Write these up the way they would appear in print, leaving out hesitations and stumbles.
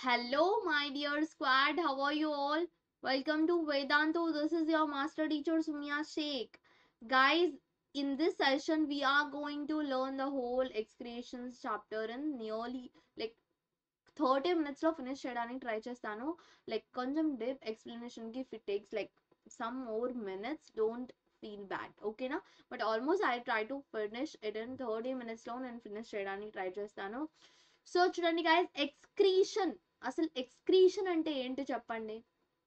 Hello, my dear squad. How are you all? Welcome to Vedantu. This is your master teacher Sumya Sheikh. Guys, in this session, we are going to learn the whole excretions chapter in nearly like 30 minutes లో finish చేయడానికి try చేస్తాను. Like కొంచెం deep explanation కి if it takes like some more minutes don't feel bad, ఓకేనా? But almost I try to finish it in 30 minutes లో నేను finish చేయడానికి try చేస్తాను. సో చూడండి గైస్, ఎక్స్క్రీషన్, అసలు ఎక్స్క్రీషన్ అంటే ఏంటి చెప్పండి?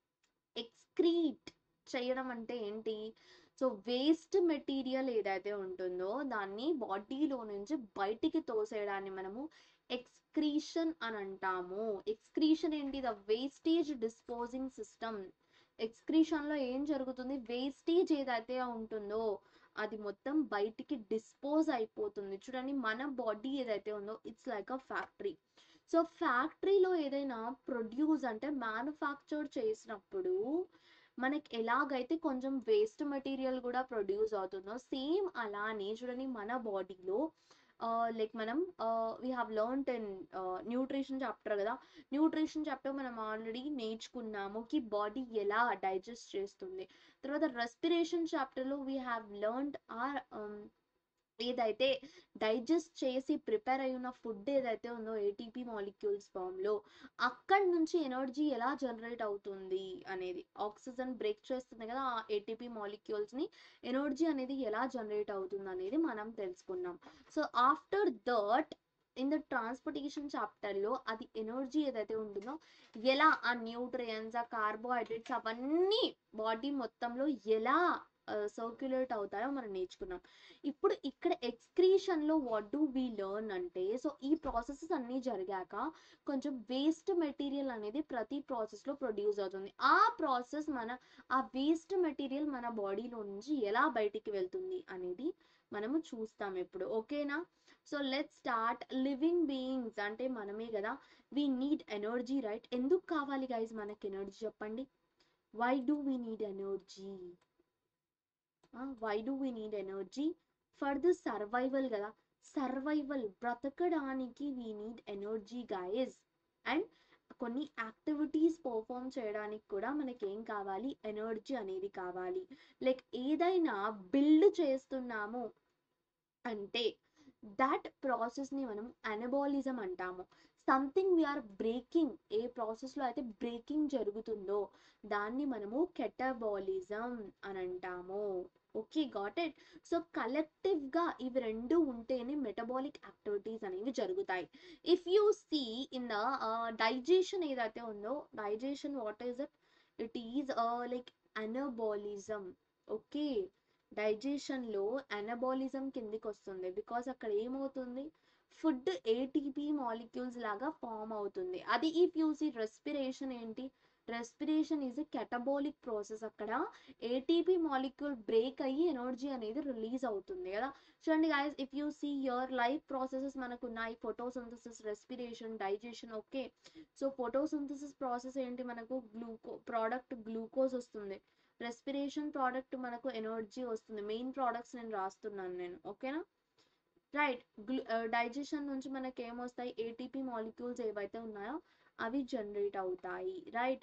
ఎక్స్క్రీట్ చేయడం అంటే ఏంటి? సో వేస్ట్ మెటీరియల్ ఏదైతే ఉంటుందో దాన్ని బాడీలో నుంచి బయటికి తోసేయడాన్ని మనము ఎక్స్క్రీషన్ అని అంటాము. ఎక్స్క్రీషన్ ఏంటి? The wastage disposing system. Excretion లో ఏం జరుగుతుంది? వేస్టేజ్ ఏదైతే ఉంటుందో అది మొత్తం బయటికి డిస్పోజ్ అయిపోతుంది. చూడండి, మన బాడీ ఏదైతే ఉందో it's like a factory. So ఫ్యాక్టరీలో ఏదైనా ప్రొడ్యూస్ అంటే మ్యానుఫ్యాక్చర్ చేసినప్పుడు మనకి ఎలాగైతే కొంచెం వేస్ట్ మెటీరియల్ కూడా ప్రొడ్యూస్ అవుతుందో సేమ్ అలానే చూడండి మన బాడీలో లైక్ మనం we have learned in nutrition chapter కదా. న్యూట్రిషన్ చాప్టర్ మనం ఆల్రెడీ నేర్చుకున్నాము కి బాడీ ఎలా డైజెస్ట్ చేస్తుంది. తర్వాత రెస్పిరేషన్ చాప్టర్లో వీ హ్యావ్ లెర్న్డ్ ఆర్ ఏదైతే డైజెస్ట్ చేసి ప్రిపేర్ అయిన ఫుడ్ ఏదైతే ఉందో ఏటీపీ మాలిక్యూల్స్ ఫామ్లో అక్కడి నుంచి ఎనర్జీ ఎలా జనరేట్ అవుతుంది అనేది, ఆక్సిజన్ బ్రేక్ చేస్తుంది కదా ఆ ఏటీపీ మాలిక్యూల్స్ని, ఎనర్జీ అనేది ఎలా జనరేట్ అవుతుంది అనేది మనం తెలుసుకున్నాం. So after that in the transportation చాప్టర్లో అది ఎనర్జీ ఏదైతే ఉంటుందో ఎలా ఆ న్యూట్రియన్స్, ఆ కార్బోహైడ్రేట్స్ అవన్నీ బాడీ మొత్తంలో ఎలా సర్క్యులేట్ అవుతాయో మనం నేర్చుకున్నాం. ఇప్పుడు ఇక్కడ ఎక్స్క్రీషన్ లో వాట్ డూ వీ లెర్న్ అంటే, సో ఈ ప్రాసెసెస్ అన్నీ జరిగాక కొంచెం వేస్ట్ మెటీరియల్ అనేది ప్రతి ప్రాసెస్ లో ప్రొడ్యూస్ అవుతుంది. ఆ వేస్ట్ మెటీరియల్ మన బాడీలో నుంచి ఎలా బయటికి వెళ్తుంది అనేది మనము చూస్తాం ఇప్పుడు, ఓకేనా? So let start. Living beings అంటే మనమే కదా, వీ నీడ్ ఎనర్జీ, రైట్? ఎందుకు కావాలి గైజ్ మనకి ఎనర్జీ చెప్పండి? Why do we need energy? Why do we need energy? For the survival కదా, సర్వైవల్ బ్రతకడానికి we need energy guys. And కొన్ని యాక్టివిటీస్ పర్ఫామ్ చేయడానికి కూడా మనకి ఏం కావాలి? ఎనర్జీ అనేది కావాలి. లైక్ ఏదైనా బిల్డ్ చేస్తున్నాము అంటే దట్ ప్రాసెస్ని మనం అనబాలిజం అంటాము. సంథింగ్ వీఆర్ బ్రేకింగ్, ఏ ప్రాసెస్లో అయితే బ్రేకింగ్ జరుగుతుందో దాన్ని మనము కెటబాలిజం అని అంటాము. Okay, got it? సో కలెక్టివ్గా ఇవి రెండు ఉంటేనే మెటబాలిక్ యాక్టివిటీస్ అనేవి జరుగుతాయి. If you see in the digestion ఏదైతే ఉందో, digestion what is it? It is like anabolism. Okay, డైజెషన్లో అనబాలిజం కిందికి వస్తుంది. బికాస్ అక్కడ ఏమవుతుంది? ఫుడ్ ఏటీపీ మాలిక్యూల్స్ లాగా ఫామ్ అవుతుంది. అది ఇఫ్ యూసి రెస్పిరేషన్ ఏంటి? Respiration is a catabolic process. అక్కడ ఏటీపీ మాలిక్యూల్ బ్రేక్ అయ్యి ఎనర్జీ అనేది రిలీజ్ అవుతుంది కదా. చూడండి guys, if you see your life processes మనకు ఉన్నాయి: photosynthesis, respiration, digestion. Okay, so photosynthesis process ఏంటి? మనకు ప్రోడక్ట్ గ్లూకోజ్ వస్తుంది. రెస్పిరేషన్ ప్రోడక్ట్ మనకు ఎనర్జీ వస్తుంది. మెయిన్ ప్రోడక్ట్స్ నేను రాస్తున్నాను నేను, ఓకేనా? రైట్. డైజెషన్ నుంచి మనకి ఏమొస్తాయి? ఏటీపీ మాలిక్యూల్స్ ఏవైతే ఉన్నాయో అవి జనరేట్ అవుతాయి, right?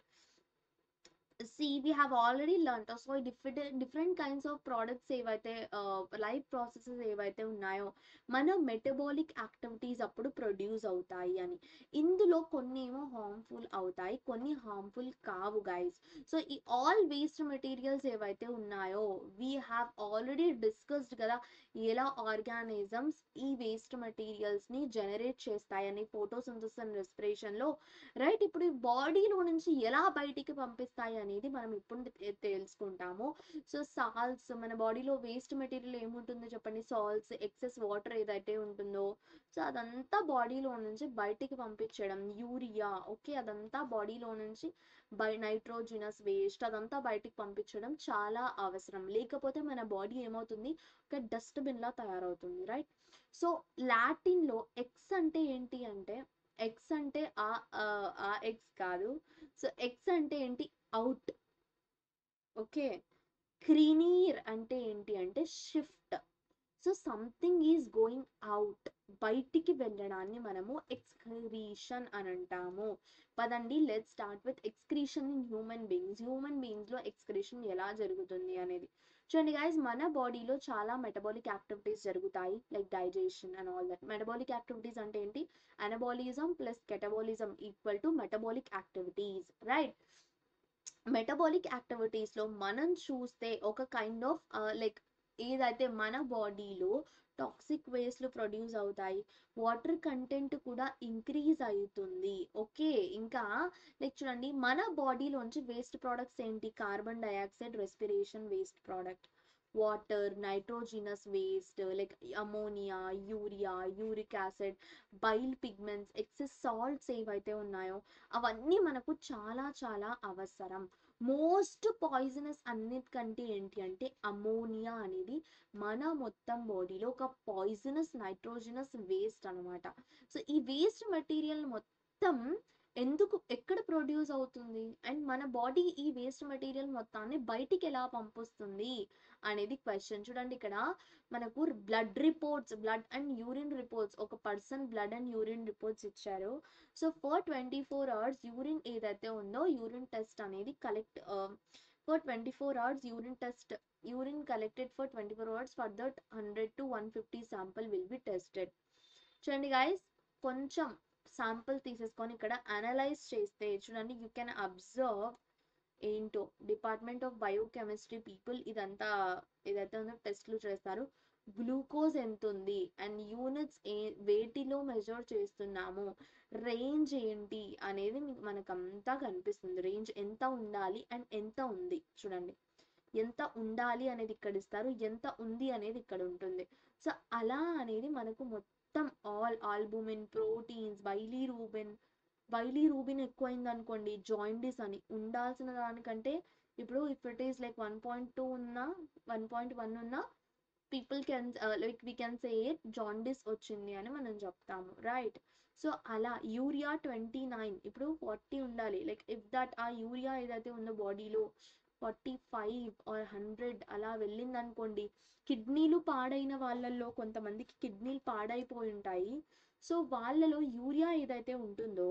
See, we have already learnt so different kinds of products ఏవైతే లైఫ్ ప్రాసెసెస్ ఏవైతే ఉన్నాయో మన మెటబాలిక్ యాక్టివిటీస్ అప్పుడు ప్రొడ్యూస్ అవుతాయి అని. ఇందులో కొన్ని ఏమో హార్మ్ఫుల్ అవుతాయి, కొన్ని హార్మ్ఫుల్ కావు గైస్. సో ఈ ఆల్ వేస్ట్ మెటీరియల్స్ ఏవైతే ఉన్నాయో వీ హ్యావ్ ఆల్రెడీ డిస్కస్డ్ కదా ఎలా ఆర్గానిజమ్స్ ఈ వేస్ట్ మెటీరియల్స్ని జనరేట్ చేస్తాయని ఫోటోసింథసిస్ అండ్ రెస్పిరేషన్లో, రైట్? ఇప్పుడు ఈ బాడీలో నుంచి ఎలా బయటికి పంపిస్తాయి అనేది మనం ఇప్పుడు తెలుసుకుంటాము. సో సాల్ట్స్, మన బాడీలో వేస్ట్ మెటీరియల్ ఏముంటుందో చెప్పండి? సాల్ట్స్, ఎక్సెస్ వాటర్ ఏదైతే ఉంటుందో సో అదంతా బాడీలో నుంచి బయటికి పంపించడం. యూరియా, ఓకే, అదంతా బాడీలో నుంచి నైట్రోజినస్ వేస్ట్ అదంతా బయటికి పంపించడం చాలా అవసరం. లేకపోతే మన బాడీ ఏమవుతుంది? ఒక డస్ట్బిన్ లా తయారవుతుంది, రైట్? సో లాటిన్లో ఎక్స్ అంటే ఏంటి అంటే, ఎక్స్ అంటే ఆ ఎక్స్ కాదు. సో ఎక్స్ అంటే ఏంటి? అవుట్. ఓకే, క్రీనీర్ అంటే ఏంటి అంటే shift. So something is going out, బయటికి వెళ్ళడాన్ని మనము ఎక్స్క్రీషన్ అని అంటాము. పదండి let's start with excretion in human beings లో ఎక్స్క్రీషన్ ఎలా జరుగుతుంది అనేది. చూడండి గైస్, మన బాడీలో చాలా మెటబాలిక్ యాక్టివిటీస్ జరుగుతాయి, like digestion and all that. Metabolic activities అంటే ఏంటి? Anabolism plus catabolism equal to metabolic activities, right? Metabolic activities లో మనం చూస్తే ఒక కైండ్ ఆఫ్ లైక్ ఏదైతే మన బాడీలో టాక్సిక్ వేస్ట్లు ప్రొడ్యూస్ అవుతాయి, వాటర్ కంటెంట్ కూడా ఇంక్రీజ్ అవుతుంది. ఓకే, ఇంకా లైక్ చూడండి, మన బాడీలోంచి వేస్ట్ ప్రోడక్ట్స్ ఏంటి? Carbon dioxide respiration waste product, water, nitrogenous waste like ammonia, urea, uric acid, bile pigments, excess salts ఏవైతే ఉన్నాయో అవన్నీ మనకు చాలా చాలా అవసరం. మోస్ట్ పాయిజనస్ అన్నిటికంటే ఏంటి అంటే అమోనియా అనేది మన మొత్తం బాడీలో ఒక పాయిజనస్ నైట్రోజనస్ వేస్ట్ అనమాట. సో ఈ వేస్ట్ మెటీరియల్ మొత్తం ఎక్కడ ప్రొడ్యూస్ అవుతుంది, అండ్ మన బాడీ ఈ వేస్ట్ మెటీరియల్ మొత్తాన్ని బయటికి ఎలా పంపిస్తుంది అనేది క్వశ్చన్. చూడండి, ఇక్కడ మనకు బ్లడ్ అండ్ యూరిన్ రిపోర్ట్స్, ఒక person blood and urine reports ఇచ్చారు. సో ఫర్ 24 hours యూరిన్ ఏదైతే ఉందో యూరిన్ టెస్ట్ అనేది for 24 hours urine collected for 24 hours for that 100 to 150 sample will be tested. చూడండి గైస్, కొంచెం శాంపుల్ తీసేసుకొని ఇక్కడ అనలైజ్ చేస్తే చూడండి, యూ కెన్ అబ్జర్వ్ ఏంటో డిపార్ట్మెంట్ ఆఫ్ బయోకెమిస్ట్రీ పీపుల్ ఇదంతా ఏదైతే ఉందో టెస్ట్లు చేస్తారు. గ్లూకోజ్ ఎంత ఉంది అండ్ యూనిట్స్ వేటిలో మెజర్ చేస్తున్నాము, రేంజ్ ఏంటి అనేది మనకంతా కనిపిస్తుంది. రేంజ్ ఎంత ఉండాలి అండ్ ఎంత ఉంది, చూడండి ఎంత ఉండాలి అనేది ఇక్కడ ఇస్తారు, ఎంత ఉంది అనేది ఇక్కడ ఉంటుంది. సో అలా అనేది మనకు మొత్తం ఆల్బుమిన్, ప్రోటీన్స్, బైలీరూబిన్ ఎక్కువైంది అనుకోండి జాయిండిస్ అని. ఉండాల్సిన దానికంటే ఇప్పుడు ఇఫ్ ఇట్ ఈస్ లైక్ 1.2 ఉన్నా 1.1 ఉన్నా people can like we can say it jaundice వచ్చింది అని మనం చెప్తాము, రైట్? సో అలా యూరియా 29, ఇప్పుడు 40 ఉండాలి. లైక్ ఇఫ్ దట్ ఆ యూరియా ఏదైతే ఉందో బాడీలో 45 ఆర్ 100 అలా వెళ్ళింది అనుకోండి, కిడ్నీలు పాడైన వాళ్ళల్లో కొంతమందికి కిడ్నీలు పాడైపోయి ఉంటాయి. సో వాళ్ళలో యూరియా ఏదైతే ఉంటుందో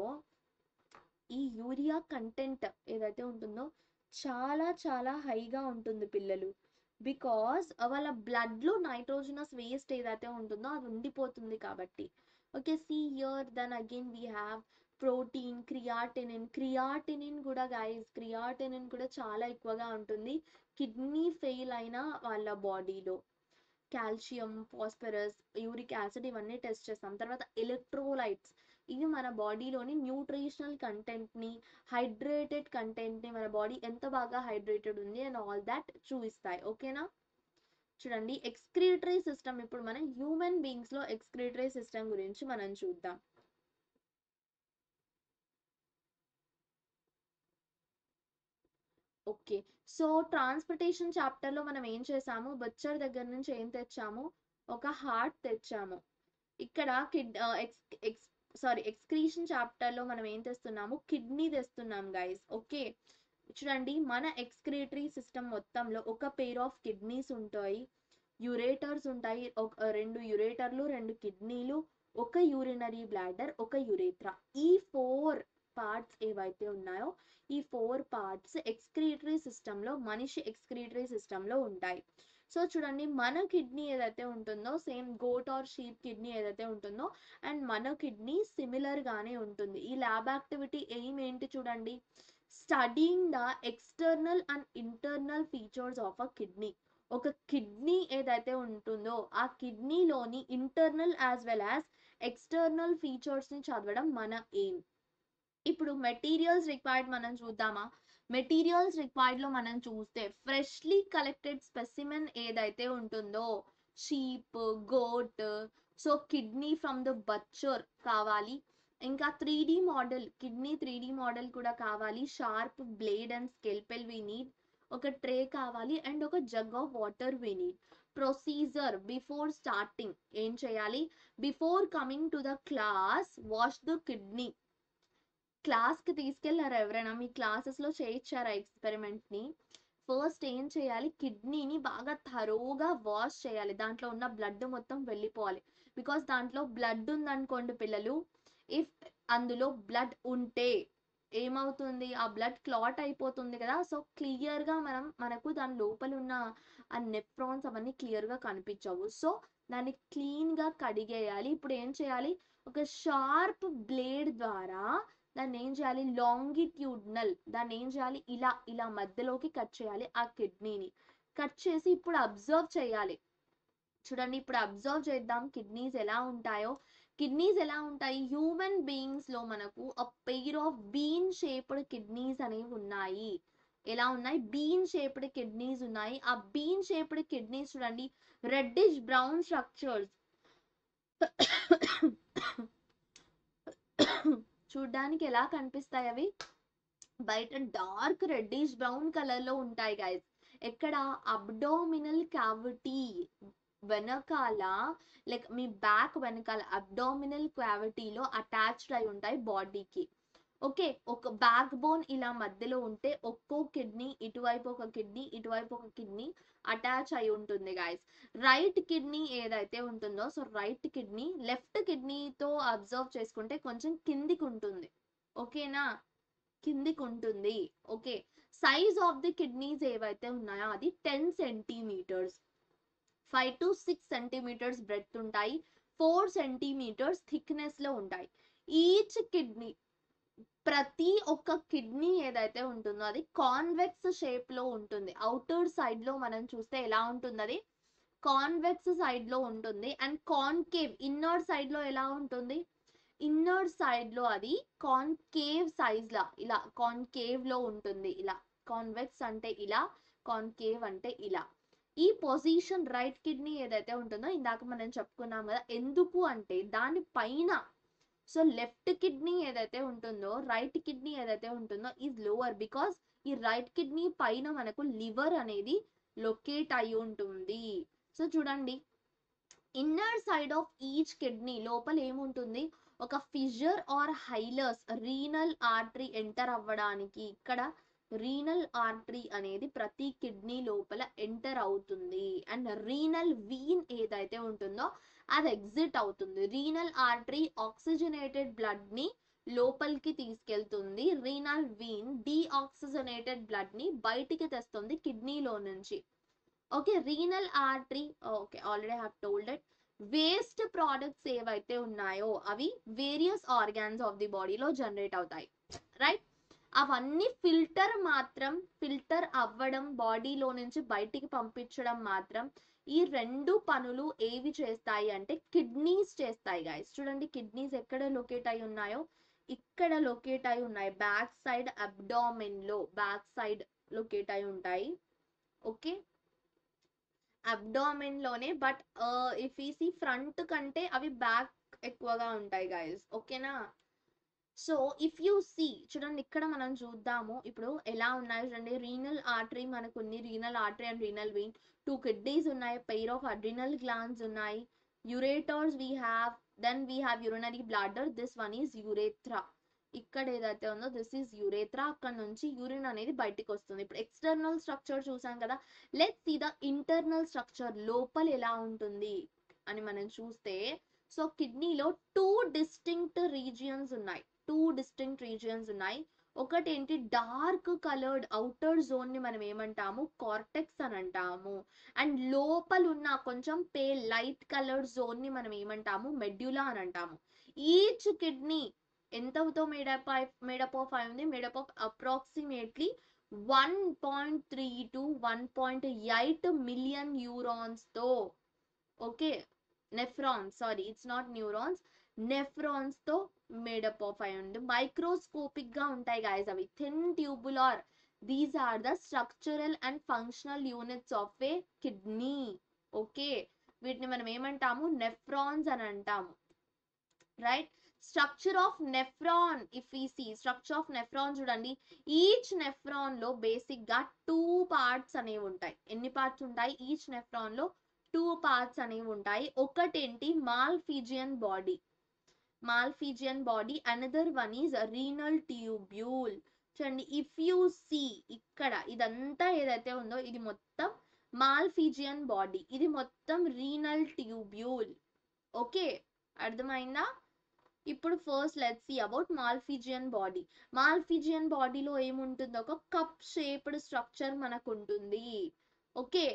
ఈ యూరియా కంటెంట్ ఏదైతే ఉంటుందో చాలా చాలా హైగా ఉంటుంది పిల్లలు, బికాస్ వాళ్ళ బ్లడ్లో నైట్రోజనస్ వేస్ట్ ఏదైతే ఉంటుందో అది ఉండిపోతుంది కాబట్టి. Okay, see here then again we have protein, creatinine కూడా గైస్, క్రియాటినిన్ కూడా చాలా ఎక్కువగా ఉంటుంది కిడ్నీ ఫెయిల్ అయిన వాళ్ళ బాడీలో. కాల్షియం, ఫాస్ఫరస్, యూరిక్ యాసిడ్ ఇవన్నీ టెస్ట్ చేస్తాం. తర్వాత ఎలక్ట్రోలైట్స్, ఇవి మన బాడీలోని న్యూట్రిషనల్ కంటెంట్ని, హైడ్రేటెడ్ కంటెంట్ని, మన బాడీ ఎంత బాగా హైడ్రేటెడ్ ఉంది అండ్ ఆల్ దాట్ చూపిస్తాయి. ఓకేనా? చూడండి, ఎక్స్క్రీటరీ సిస్టమ్, ఇప్పుడు మనం హ్యూమన్ బీయింగ్స్లో ఎక్స్క్రీటరీ సిస్టమ్ గురించి మనం చూద్దాం. ఓకే, సో ట్రాన్స్పోర్టేషన్ చాప్టర్లో మనం ఏం చేసాము, బచ్చర్ దగ్గర నుంచి ఏం తెచ్చాము, ఒక హార్ట్ తెచ్చాము. ఇక్కడ ఎక్స్క్రీషన్ చాప్టర్లో మనం ఏం తెస్తున్నాము, కిడ్నీ తెస్తున్నాం గైస్. ఓకే, చూడండి, మన ఎక్స్క్రీటరీ సిస్టమ్ మొత్తంలో ఒక పెయిర్ ఆఫ్ కిడ్నీస్ ఉంటాయి, యురేటర్స్ ఉంటాయి, రెండు యురేటర్లు, రెండు కిడ్నీలు, ఒక యూరినరీ బ్లాడర్, ఒక యురేత్రా. ఈ 4 పార్ట్స్ ఏవైతే ఉన్నాయో ఈ 4 పార్ట్స్ ఎక్స్క్రీటరీ సిస్టంలో, మనిషి ఎక్స్క్రీటరీ సిస్టంలో ఉంటాయి. సో చూడండి, మన కిడ్నీ ఏదైతే ఉంటుందో same goat or sheep kidney ఏదైతే ఉంటుందో అండ్ మన కిడ్నీ సిమిలర్ గానే ఉంటుంది. ఈ ల్యాబ్ యాక్టివిటీ ఎయిమ్ ఏంటి చూడండి, studying the external and internal features of a kidney. ఒక కిడ్నీ ఏదైతే ఉంటుందో ఆ కిడ్నీలోని internal as well as external ఫీచర్స్ని చదవడం మన ఎయిమ్. ఇప్పుడు మెటీరియల్స్ రిక్వైర్డ్ మనం చూద్దామా. మెటీరియల్స్ రిక్వైర్డ్ లో మనం చూస్తే ఫ్రెష్లీ కలెక్టెడ్ స్పెసిమెన్ ఏదైతే ఉంటుందో, sheep, goat, so kidney from the butcher కావాలి. ఇంకా 3D model, kidney 3D model కూడా కావాలి. Sharp blade and scalpel we need. ఒక ట్రే కావాలి అండ్ ఒక jug of water we need. Procedure before starting ఏం చేయాలి, before coming to the class wash the kidney. క్లాస్కి తీసుకెళ్లారా ఎవరైనా, మీ క్లాసెస్లో చేయించారా ఎక్స్పెరిమెంట్ని? ఫస్ట్ ఏం చేయాలి, కిడ్నీని బాగా థరోగా వాష్ చేయాలి, దాంట్లో ఉన్న బ్లడ్ మొత్తం వెళ్ళిపోవాలి. బికాస్ దాంట్లో బ్లడ్ ఉందనుకోండి పిల్లలు, ఇఫ్ అందులో బ్లడ్ ఉంటే ఏమవుతుంది, ఆ బ్లడ్ క్లాట్ అయిపోతుంది కదా. సో క్లియర్గా మనకు దాని లోపల ఉన్న ఆ నెఫ్రాన్స్ అవన్నీ క్లియర్గా కనిపించవు. సో దాన్ని క్లీన్గా కడిగేయాలి. ఇప్పుడు ఏం చేయాలి, ఒక షార్ప్ బ్లేడ్ ద్వారా దాన్ని ఏం చేయాలి, లాంగిట్యూడ్నల్, దాన్ని ఏం చేయాలి, ఇలా ఇలా మధ్యలోకి కట్ చేయాలి. ఆ కిడ్నీని కట్ చేసి ఇప్పుడు అబ్జర్వ్ చేయాలి. చూడండి, ఇప్పుడు అబ్జర్వ్ చేద్దాం కిడ్నీస్ ఎలా ఉంటాయో. కిడ్నీస్ ఎలా ఉంటాయి, హ్యూమన్ బీయింగ్స్ లో మనకు a pair of bean shaped kidneys అనేవి ఉన్నాయి. ఎలా ఉన్నాయి, బీన్ షేప్డ్ కిడ్నీస్ ఉన్నాయి. ఆ బీన్ షేప్డ్ కిడ్నీస్ చూడండి, రెడ్డిష్ బ్రౌన్ స్ట్రక్చర్స్ చూడ్డానికి ఎలా కనిపిస్తాయి అవి, బయట డార్క్ రెడ్డిష్ బ్రౌన్ కలర్ లో ఉంటాయి గైస్. ఎక్కడ, అబ్డోమినల్ క్యావిటీ వెనకాల, లైక్ మీ బ్యాక్ వెనకాల అబ్డోమినల్ క్యావిటీలో అటాచ్డ్ అయి ఉంటాయి బాడీకి. ఓకే, ఒక బ్యాక్ బోన్ ఇలా మధ్యలో ఉంటే ఒక్కో కిడ్నీ, ఇటువైపు ఒక కిడ్నీ, ఇటువైపు ఒక కిడ్నీ అటాచ్ అయి ఉంటుంది గాయస్. రైట్ కిడ్నీ ఏదైతే ఉంటుందో, సో రైట్ కిడ్నీ లెఫ్ట్ కిడ్నీతో అబ్జర్వ్ చేసుకుంటే కొంచెం కిందికి ఉంటుంది. ఓకేనా, కిందికి ఉంటుంది. Okay, size of the kidneys ఏవైతే ఉన్నాయో అది 10 సెంటీమీటర్స్, 5 to 6 సెంటీమీటర్స్ బ్రెడ్త్ ఉంటాయి, 4 సెంటీమీటర్స్ థిక్నెస్ లో ఉంటాయి. ఈచ్ కిడ్నీ, ప్రతి ఒక్క కిడ్నీ ఏదైతే ఉంటుందో అది కాన్వెక్స్ షేప్ లో ఉంటుంది. అవుటర్ సైడ్ లో మనం చూస్తే ఎలా ఉంటుంది, అది కాన్వెక్స్ సైడ్ లో ఉంటుంది. అండ్ కాన్కేవ్ ఇన్నర్ సైడ్ లో ఎలా ఉంటుంది, ఇన్నర్ సైడ్ లో అది కాన్కేవ్ సైజ్ లా, ఇలా కాన్కేవ్ లో ఉంటుంది. ఇలా కాన్వెక్స్ అంటే ఇలా, కాన్కేవ్ అంటే ఇలా. ఈ పొజిషన్ రైట్ కిడ్నీ ఏదైతే ఉంటుందో ఇందాక మనం చెప్పుకున్నాం కదా, ఎందుకు అంటే దాని పైన, సో లెఫ్ట్ కిడ్నీ ఏదైతే ఉంటుందో, రైట్ కిడ్నీ ఏదైతే ఉంటుందో ఈజ్ లోవర్, బికాస్ ఈ రైట్ కిడ్నీ పైన మనకు లివర్ అనేది లొకేట్ అయి ఉంటుంది. సో చూడండి, inner side of each kidney లోపల ఏముంటుంది, ఒక fissure or hilus renal artery enter అవ్వడానికి, ఇక్కడ రీనల్ ఆర్టరీ అనేది ప్రతి కిడ్నీ లోపల ఎంటర్ అవుతుంది. అండ్ రీనల్ వీన్ ఏదైతే ఉంటుందో అది ఎగ్జిట్ అవుతుంది. రీనల్ ఆర్టరీ ఆక్సిజనేటెడ్ బ్లడ్ ని లోపలికి తీసుకెళ్తుంది, రీనల్ వీన్ డీఆక్సిజనేటెడ్ బ్లడ్ ని బయటికి తెస్తుంది కిడ్నీలో నుంచి. Okay, renal artery, okay already have told it. Waste products ఏవైతే ఉన్నాయో అవి వేరియస్ ఆర్గాన్స్ ఆఫ్ ది బాడీలో జనరేట్ అవుతాయి, రైట్. అవన్నీ ఫిల్టర్ అవ్వడం, బాడీలో నుంచి బయటికి పంపించడం మాత్రం ఈ రెండు పనులు ఏవి చేస్తాయి అంటే కిడ్నీస్ చేస్తాయి గైస్. చూడండి, కిడ్నీస్ ఎక్కడ లొకేట్ అయి ఉన్నాయో, ఇక్కడ లొకేట్ అయి ఉన్నాయి, బ్యాక్ సైడ్ అబ్డామిన్ లో, బ్యాక్ సైడ్ లొకేట్ అయి ఉంటాయి. ఓకే, అబ్డామిన్ లోనే, బట్ ఇఫ్ ఈ సీ ఫ్రంట్ కంటే అవి బ్యాక్ ఎక్కువగా ఉంటాయి గైస్. ఓకేనా, సో ఇఫ్ యూ సీ, చూడండి ఇక్కడ మనం చూద్దాము ఇప్పుడు ఎలా ఉన్నాయో. చూడండి, రీనల్ ఆర్టరీ మనకు ఉంది, renal artery and renal vein, 2 kidneys ఉన్నాయి, పెయిర్ ఆఫ్ అడ్రినల్ గ్లాండ్స్ ఉన్నాయి, ureters we have, then we have urinary bladder, this one is urethra. ఇక్కడ ఏదైతే ఉందో దిస్ ఈజ్ యురేత్రా, అక్కడ నుంచి యూరిన్ అనేది బయటికి వస్తుంది. ఇప్పుడు ఎక్స్టర్నల్ స్ట్రక్చర్ చూసాం కదా, let's see the internal structure, లోపల ఎలా ఉంటుంది అని మనం చూస్తే, సో కిడ్నీలో టూ డిస్టింక్ట్ రీజియన్స్ ఉన్నాయి. ఒకటి ఏంటి, డార్క్ కలర్డ్ అవుటర్ జోన్ ని మనం ఏమంటాము, కార్టెక్స్ అని అంటాము. అండ్ లోపల ఉన్న కొంచెం పేల్ లైట్ కలర్డ్ జోన్ ని మనం ఏమంటాము, మెడ్యులా అని అంటాము. ఈచ్ కిడ్నీ ఎంతతో మేడప్ ఆఫ్ అయి ఉంది, made up of approximately 1.3 to 1.8 million neurons తో, okay, nephrons, sorry it's not neurons, nephrons తో మేడప్ ఆఫ్ అయి ఉంది. మైక్రోస్కోపిక్ గా ఉంటాయి గాయస్ అవి, thin tubular. These are the structural and functional units of a kidney. Okay, వీటిని మనం ఏమంటాము, నెఫ్రాన్స్ అని అంటాము, right. Structure of nephron, if we see structure of nephron చూడండి, ఈచ్ నెఫ్రాన్ లో బేసిక్ గా 2 పార్ట్స్ అనేవి ఉంటాయి. ఎన్ని పార్ట్స్ ఉంటాయి, ఈచ్ నెఫ్రాన్ లో 2 పార్ట్స్ అనేవి ఉంటాయి. ఒకటేంటి, malpighian body, another one is renal tubule. చూడండి, ఇఫ్ యూ సీ ఇక్కడ ఇదంతా ఏదైతే ఉందో ఇది మొత్తం మాల్ఫీజియన్ బాడీ, ఇది మొత్తం రీనల్ ట్యూబ్యూల్. ఓకే, అర్థమైందా? ఇప్పుడు first let's see about malpighian body. Malpighian బాడీలో ఏముంటుంది, ఒక కప్ షేప్డ్ స్ట్రక్చర్ మనకు ఉంటుంది. Okay,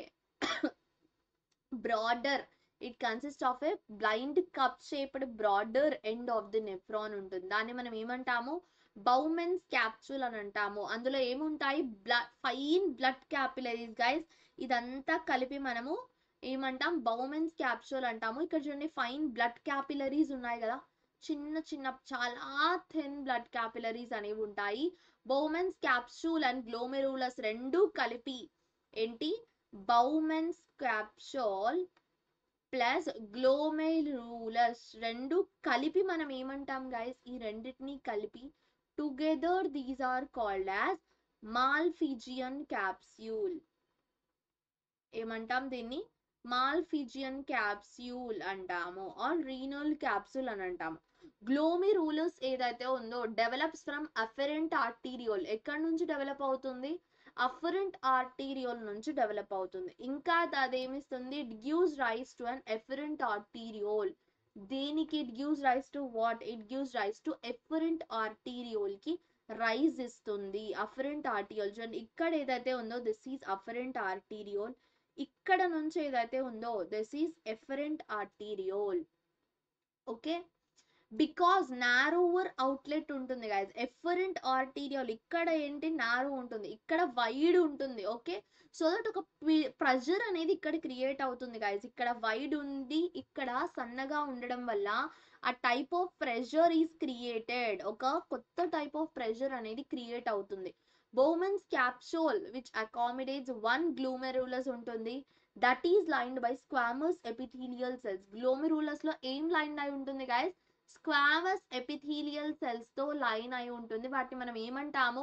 broader, it consist of a blind cup shaped broader end of the nephron ఉంటుంది. దాన్ని మనం ఏమంటాము, బౌమెన్స్ క్యాప్సూల్ అని అంటాము. అందులో ఏముంటాయి, ఫైన్ బ్లడ్ క్యాపిలరీస్ గైస్. ఇదంతా కలిపి మనము ఏమంటాం, బౌమెన్స్ క్యాప్సూల్ అంటాము. ఇక్కడ చూడండి, ఫైన్ బ్లడ్ క్యాపిలరీస్ ఉన్నాయి కదా, చిన్న చిన్న చాలా థిన్ బ్లడ్ క్యాపిలరీస్ అనేవి ఉంటాయి. బౌమెన్స్ క్యాప్సూల్ అండ్ గ్లోమెరులస్ రెండు కలిపి ఏంటి, బౌమెన్స్ క్యాప్సూల్ ప్లస్ గ్లోమెరులస్ రెండు కలిపి మనం ఏమంటాం గైస్, ఈ రెండింటిని కలిపి together these are called as malpighian capsule. ఏమంటాం దీన్ని, మాల్ఫిజియన్ క్యాప్స్యూల్ అంటాము, ఆర్ రీనల్ క్యాప్సూల్ అని అంటాము. గ్లోమెరులస్ ఏదైతే ఉందో డెవలప్స్ ఫ్రమ్ అఫెరెంట్ ఆర్టీరియోల్. ఎక్కడి నుంచి డెవలప్ అవుతుంది, అఫరెంట్ ఆర్టీరియోల్ నుంచి డెవలప్ అవుతుంది. ఇంకా అదేమిస్తుంది, it gives rise to an efferent arteriole. దేనికి it gives rise to what, it gives rise to efferent arteriole కి రైజ్ ఇస్తుంది. అఫరెంట్ ఆర్టీరియోల్ చూడండి, ఇక్కడ ఏదైతే ఉందో దిస్ ఈజ్ అఫరెంట్ ఆర్టీరియోల్. ఇక్కడ నుంచి ఏదైతే ఉందో this is efferent arteriole. Okay, because narrower outlet ఉంటుంది గైస్. ఎఫరెంట్ ఆర్టీరియోల్ ఇక్కడ ఏంటి, నారో ఉంటుంది, ఇక్కడ వైడ్ ఉంటుంది. ఓకే, సో దట్ ఒక ప్రెషర్ అనేది ఇక్కడ క్రియేట్ అవుతుంది గైస్. ఇక్కడ వైడ్ ఉంది, ఇక్కడ సన్నగా ఉండడం వల్ల ఆ type of pressure is created. ఒక కొత్త టైప్ ఆఫ్ ప్రెషర్ అనేది క్రియేట్ అవుతుంది. Bowman's capsule which accommodates one glomerulus ఉంటుంది, that is lined by squamous epithelial cells. Glomerulus లో ఏం లైన్ అయి ఉంటుంది గైస్, స్క్వామస్ ఎపిథీలియల్ సెల్స్ తో లైన్ అయి ఉంటుంది. వాటిని మనం ఏమంటాము,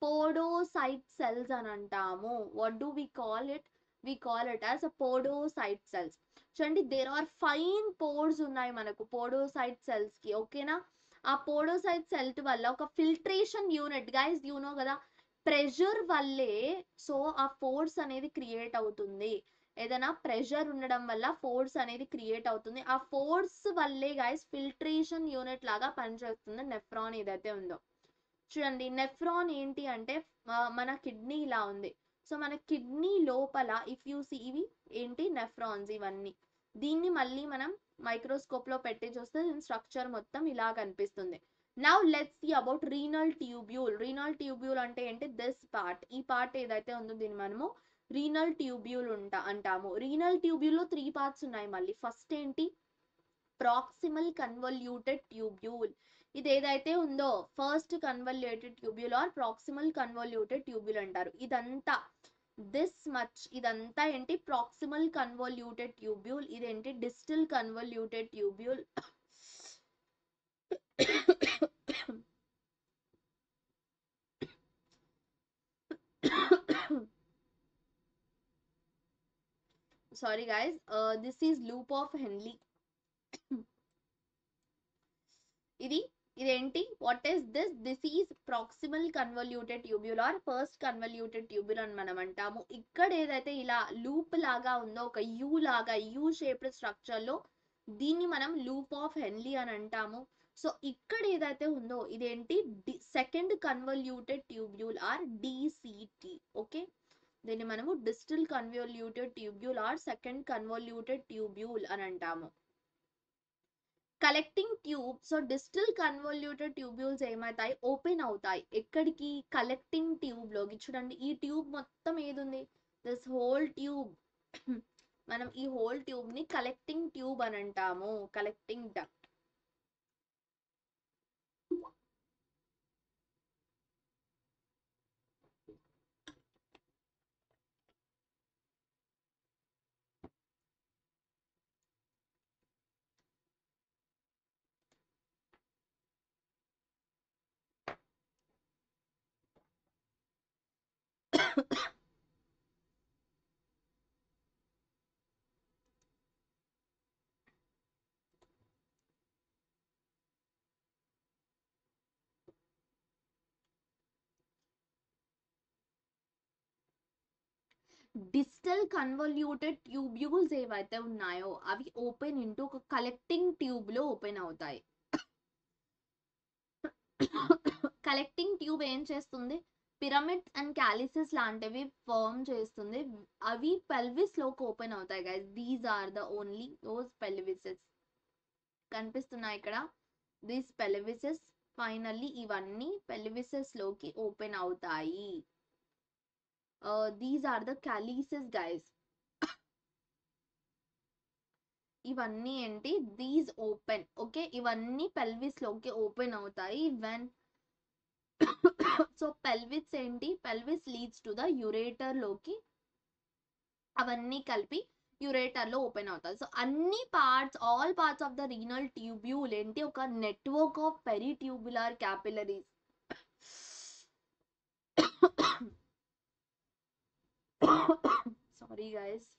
పోడోసైట్ సెల్స్ అని అంటాము. What do we call it, we call it as podocyte cells. చూడండి, దేర్ ఆర్ ఫైన్ పోర్స్ ఉన్నాయి మనకు పోడోసైట్ సెల్స్ కి. ఓకేనా, ఆ పోడోసైట్ సెల్ వల్ల ఒక filtration unit guys, you know కదా, ప్రెషర్ వల్లే సో ఆ ఫోర్స్ అనేది క్రియేట్ అవుతుంది. ఏదైనా ప్రెషర్ ఉండడం వల్ల ఫోర్స్ అనేది క్రియేట్ అవుతుంది. ఆ ఫోర్స్ వల్లే గైస్ ఫిల్ట్రేషన్ యూనిట్ లాగా పనిచేస్తుంది నెఫ్రాన్ ఏదైతే ఉందో. చూడండి, నెఫ్రాన్ ఏంటి అంటే మన కిడ్నీ ఇలా ఉంది. సో మన కిడ్నీ లోపల ఇఫ్ యూ సీ, ఇవి ఏంటి, నెఫ్రాన్స్ ఇవన్నీ. దీన్ని మళ్ళీ మనం మైక్రోస్కోప్ లో పెట్టి చూస్తే దీని స్ట్రక్చర్ మొత్తం ఇలా కనిపిస్తుంది. Now let's see about renal tubule. Renal tubule అంటే ఏంటి, దిస్ పార్ట్, ఈ పార్ట్ ఏదైతే ఉందో దీన్ని మనము రీనల్ ట్యూబ్యూల్ అంటాము. రీనల్ ట్యూబ్యూల్ లో 3 పార్ట్స్ ఉన్నాయి మళ్ళీ. ఫస్ట్ ఏంటి, ప్రాక్సిమల్ కన్వల్యూటెడ్ ట్యూబ్యూల్. ఇది ఏదైతే ఉందో first convoluted tubule or proximal convoluted tubule అంటారు. ఇదంతా దిస్ మచ్, ఇదంతా ఏంటి, ప్రాక్సిమల్ కన్వల్యూటెడ్ ట్యూబ్యూల్. ఇదేంటి, distal convoluted tubule. Sorry guys, this is loop of Henle. ఇదేంటి, what is this, this is proximal convoluted tubule or first convoluted tubule అని మనం అంటాము. ఇక్కడ ఏదైతే ఇలా లూప్ లాగా ఉందో, ఒక యూ లాగా, యూ షేప్డ్ స్ట్రక్చర్ లో, దీన్ని మనం లూప్ ఆఫ్ హెన్లీ అని అంటాము. సో ఇక్కడ ఏదైతే ఉందో ఇదేంటి, second convoluted tubule or DCT. Okay, దీన్ని మనము distal convoluted tubule or second convoluted tubule అని అంటాము. Collecting tube, so distal convoluted tubules ఏమవుతాయి, ఓపెన్ అవుతాయి. ఎక్కడికి, కలెక్టింగ్ ట్యూబ్ లోకి. చూడండి, ఈ ట్యూబ్ మొత్తం ఏది ఉంది, దిస్ హోల్ ట్యూబ్. మనం ఈ హోల్ ట్యూబ్ ని కలెక్టింగ్ ట్యూబ్ అని అంటాము, collecting duct. Digital convoluted tubules ఏవైతే ఉన్నాయో అవి ఓపెన్ ఇంటూ ఒక కలెక్టింగ్ ట్యూబ్ లో ఓపెన్ అవుతాయి. కలెక్టింగ్ ట్యూబ్ ఏం చేస్తుంది, పిరమిడ్స్ అండ్ క్యాలిసెస్ లాంటివి ఫార్మ్ చేస్తుంది. అవి పెల్విస్ లోకి ఓపెన్ అవుతాయి guys. These are the only those pelvises కనిపిస్తున్నాయి ఇక్కడ. దీస్ పెల్విసెస్ ఫైనల్లీ ఇవన్నీ పెల్విసెస్ లోకి ఓపెన్ అవుతాయి. These are the calyces guys. ఇవన్నీ ఏంటి, దీస్ ఓపెన్. ఓకే, ఇవన్నీ పెల్విస్ లోకి ఓపెన్ అవుతాయి వెన్ సో పెల్విస్ ఏంటి, pelvis leads to the ureter లోకి అవన్నీ కలిపి యురేటర్ లో ఓపెన్ అవుతాయి. సో అన్ని parts, all parts of the renal tubule ఏంటి, ఒక network of peritubular capillaries. Sorry guys.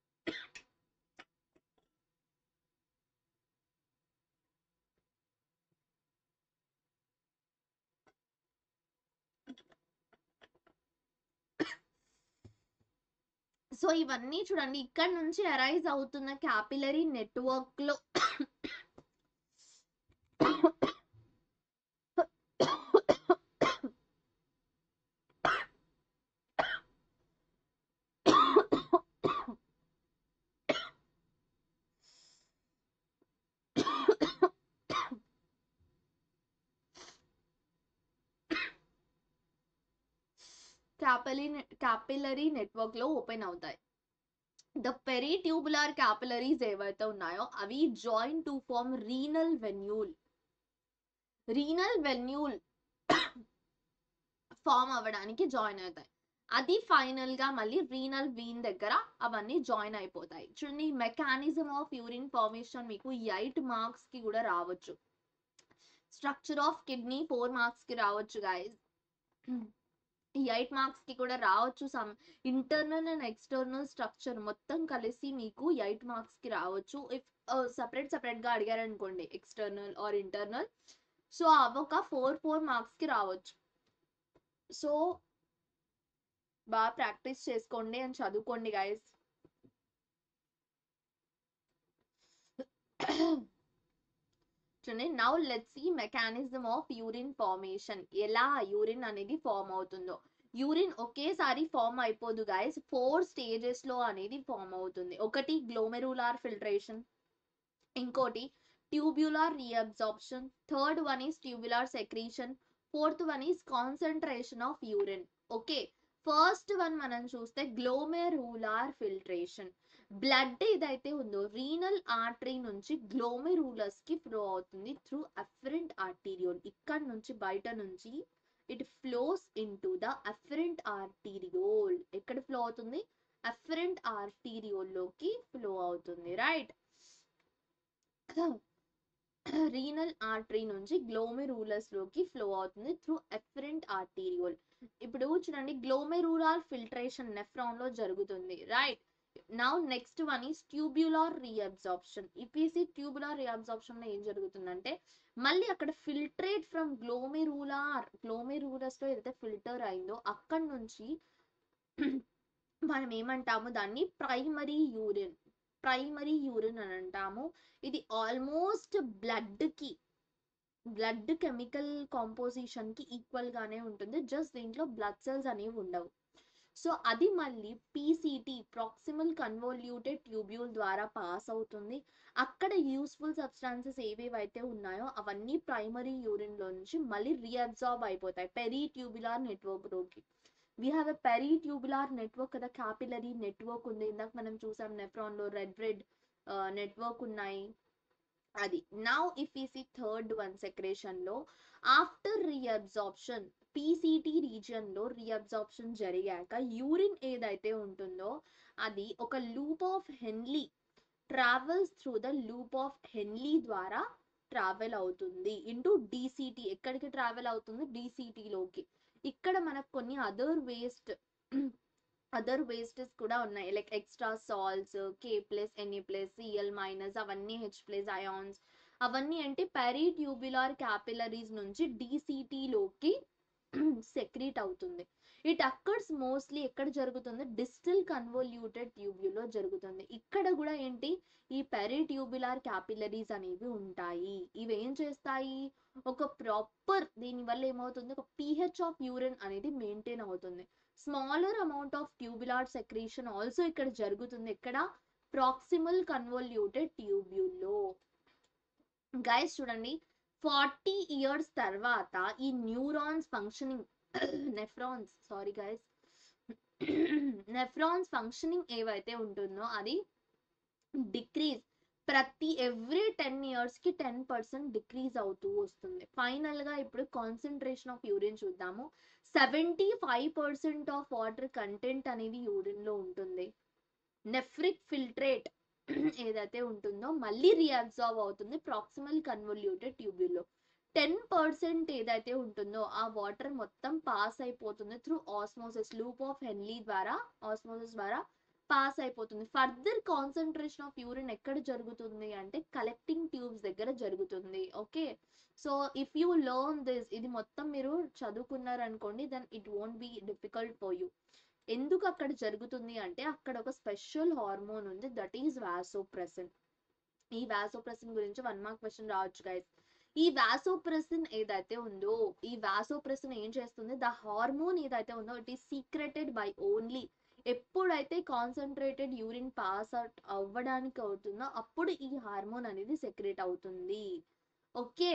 So ఇవన్నీ చూడండి, ఇక్కడ నుంచి అరైజ్ అవుతున్న క్యాపిలరీ నెట్వర్క్ లో క్యాపిలరీ నెట్వర్క్ లో ఓపెన్ అవుతాయి. ద పెరిట్యూబులర్ క్యాపిలరీస్ ఏవైతే ఉన్నాయో అవి join to form renal venule. Renal venule form అవ్వడానికి జాయిన్ అవుతాయి. అది ఫైనల్ గా మళ్ళీ రీనల్ వీన్ దగ్గర అవన్నీ జాయిన్ అయిపోతాయి. చూడండి, మెకానిజం ఆఫ్ యూరిన్ ఫార్మేషన్ మీకు 8 మార్క్స్ కి కూడా రావచ్చు. స్ట్రక్చర్ ఆఫ్ కిడ్నీ 4 మార్క్స్ కి రావచ్చు గైస్. ఈ 8 మార్క్స్ కి కూడా రావచ్చు. Some internal and external structure మొత్తం కలిసి మీకు 8 మార్క్స్ కి రావచ్చు. ఇఫ్ సెపరేట్ గా అడిగారనుకోండి ఎక్స్టర్నల్ ఆర్ ఇంటర్నల్, సో అవి ఒక 4 మార్క్స్ కి రావచ్చు. సో బాగా ప్రాక్టీస్ చేసుకోండి అని చదువుకోండి గైస్. చూడండి, now let's see mechanism of urine formation. ఎలా యూరిన్ అనేది ఫార్మ్ అవుతుందో. యూరిన్ ఒకేసారి ఫార్మ్ అయిపోదు గైస్, 4 స్టేజెస్ లో అనేది ఫార్మ్ అవుతుంది. ఒకటి గ్లోమెరులార్ ఫిల్ట్రేషన్, ఇంకోటి tubular reabsorption, third one is tubular secretion, fourth one is concentration of urine. Okay, first one మనం చూస్తే గ్లోమెరులార్ ఫిల్ట్రేషన్. బ్లడ్ ఏదైతే ఉందో రీనల్ ఆర్టరీ నుంచి గ్లోమెరులస్ కి ఫ్లో అవుతుంది త్రూ అఫరెంట్ ఆర్టీరియోల్. ఇక్కడ నుంచి బయట నుంచి it flows into the afferent arteriole. ఎక్కడ ఫ్లో అవుతుంది, అఫరెంట్ ఆర్టీరియోల్ లోకి ఫ్లో అవుతుంది. రైట్, రీనల్ ఆర్టరీ నుంచి గ్లోమెరులస్ లోకి ఫ్లో అవుతుంది త్రూ ఎఫరెంట్ ఆర్టీరియోల్. ఇప్పుడు చూడండి, గ్లోమెరులార్ ఫిల్ట్రేషన్ నెఫ్రాన్ లో జరుగుతుంది. Right, now next one is tubular reabsorption. ఇపిసి ట్యూబులర్ రీఅబ్జార్ప్షన్ లో ఏం జరుగుతుందంటే మళ్ళీ అక్కడ ఫిల్ట్రేట్ ఫ్రమ్ గ్లోమెరులస్ లో ఏదైతే ఫిల్టర్ అయిందో అక్కడ నుంచి మనం ఏమంటాము దాన్ని ప్రైమరీ యూరిన్ అని అంటాము. ఇది ఆల్మోస్ట్ బ్లడ్ కెమికల్ కాంపోజిషన్ కి ఈక్వల్ గానే ఉంటుంది, జస్ట్ దీంట్లో బ్లడ్ సెల్స్ అనేవి ఉండవు. సో అది మళ్ళీ పీసీటీ, ప్రాక్సిమల్ కన్వల్యూటెడ్ ట్యూబ్యూల్ ద్వారా పాస్ అవుతుంది. అక్కడ యూస్ఫుల్ సబ్స్టాన్సెస్ ఏవేవైతే ఉన్నాయో అవన్నీ ప్రైమరీ యూరిన్ లో నుంచి మళ్ళీ రీఅబ్జార్బ్ అయిపోతాయి పెరిట్యూబులర్ నెట్వర్క్ లోకి. We have a peritubular network కదా, క్యాపిలరీ నెట్వర్క్ ఉంది. ఇందాక మనం చూసాం నెఫ్రాన్ లో రెడ్ నెట్వర్క్ ఉన్నాయి. అది నౌ ఇఫ్ ఈ సీ థర్డ్ వన్ సెక్రేషన్ లో ఆఫ్టర్ రీఅబ్జార్ప్షన్, పీసీటీ రీజియన్ లో రీఅబ్జార్ప్షన్ జరిగాక యూరిన్ ఏదైతే ఉంటుందో అది ఒక loop of Henle travels through the loop of Henle ద్వారా ట్రావెల్ అవుతుంది ఇంటూ డిసిటీ. ఎక్కడికి ట్రావెల్ అవుతుంది, డిసిటీ లోకి. ఇక్కడ మనకు కొన్ని అదర్ వేస్టెస్ కూడా ఉన్నాయి, like extra salts, K+, Na+, Cl-, అవన్నీ H+ అయాన్స్. అవన్నీ అంటే పెరిట్యూబులర్ క్యాపిలరీస్ నుంచి డిసిటీ లోకి సెక్రీట్ అవుతుంది. ఇట్ అక్కర్స్ మోస్ట్లీ ఎక్కడ జరుగుతుంది, డిస్టల్ కన్వల్యూటెడ్ ట్యూబ్యులో జరుగుతుంది. ఇక్కడ కూడా ఏంటి, ఈ పెరిట్యూబులార్ క్యాపిలరీస్ అనేవి ఉంటాయి. ఇవి ఏం చేస్తాయి, ఒక ప్రాపర్ దీనివల్ల ఏమవుతుంది, ఒక pH ఆఫ్ యూరిన్ అనేది మెయింటైన్ అవుతుంది. Smaller amount of tubular secretion also ఇక్కడ జరుగుతుంది. ఇక్కడ ప్రాక్సిమల్ కన్వల్యూటెడ్ ట్యూబ్యూల్లో. గైస్ చూడండి, 40 ఇయర్స్ తర్వాత ఈ neurons functioning nephrons sorry guys nephrons functioning ఏవైతే ఉంటుందో అది డిక్రీజ్ ఎవ్రీ 10 ఇయర్స్ కి 10% డిక్రీజ్ అవుతూ వస్తుంది. ఫైనల్ గా ఇప్పుడు కాన్సన్ట్రేషన్ ఆఫ్ యూరిన్ చూద్దాము. 75% ఆఫ్ వాటర్ కంటెంట్ అనేది యూరిన్ లో ఉంటుంది. నెఫ్రిక్ ఫిల్ట్రేట్ ఏదైతే ఉంటుందో మళ్ళీ రీఅబ్జార్బ్ అవుతుంది ప్రాక్సిమల్ కన్వల్యూటెడ్ ట్యూబ్యూల్లో. 10% ఏదైతే ఉంటుందో ఆ వాటర్ మొత్తం పాస్ అయిపోతుంది through osmosis, loop of Henle ద్వారా ఆస్మోసిస్ ద్వారా పాస్ అయిపోతుంది. ఫర్దర్ కాన్సన్ట్రేషన్ ఆఫ్ యూరిన్ ఎక్కడ జరుగుతుంది అంటే కలెక్టింగ్ ట్యూబ్స్ దగ్గర జరుగుతుంది. Okay, so if you learn this, ఇది మొత్తం మీరు చదువుకున్నారనుకోండి, then it won't be difficult for you. ఎందుకు అక్కడ జరుగుతుంది అంటే అక్కడ ఒక స్పెషల్ హార్మోన్ ఉంది, దట్ ఈస్ వాసోప్రెసిన్. ఈ వాసోప్రెసిన్ గురించి 1 మార్క్ క్వశ్చన్ రావచ్చు గైస్. ఈ వాసోప్రెసిన్ ఏదైతే ఉందో, ఈ వాసోప్రెసిన్ ఏం చేస్తుంది, ద హార్మోన్ ఏదైతే ఉందో it is secreted by only, ఎప్పుడైతే కాన్సన్ట్రేటెడ్ యూరిన్ పాస్ అవుట్ అవ్వడానికి అవుతుందో అప్పుడు ఈ హార్మోన్ అనేది సెక్రెట్ అవుతుంది. ఓకే,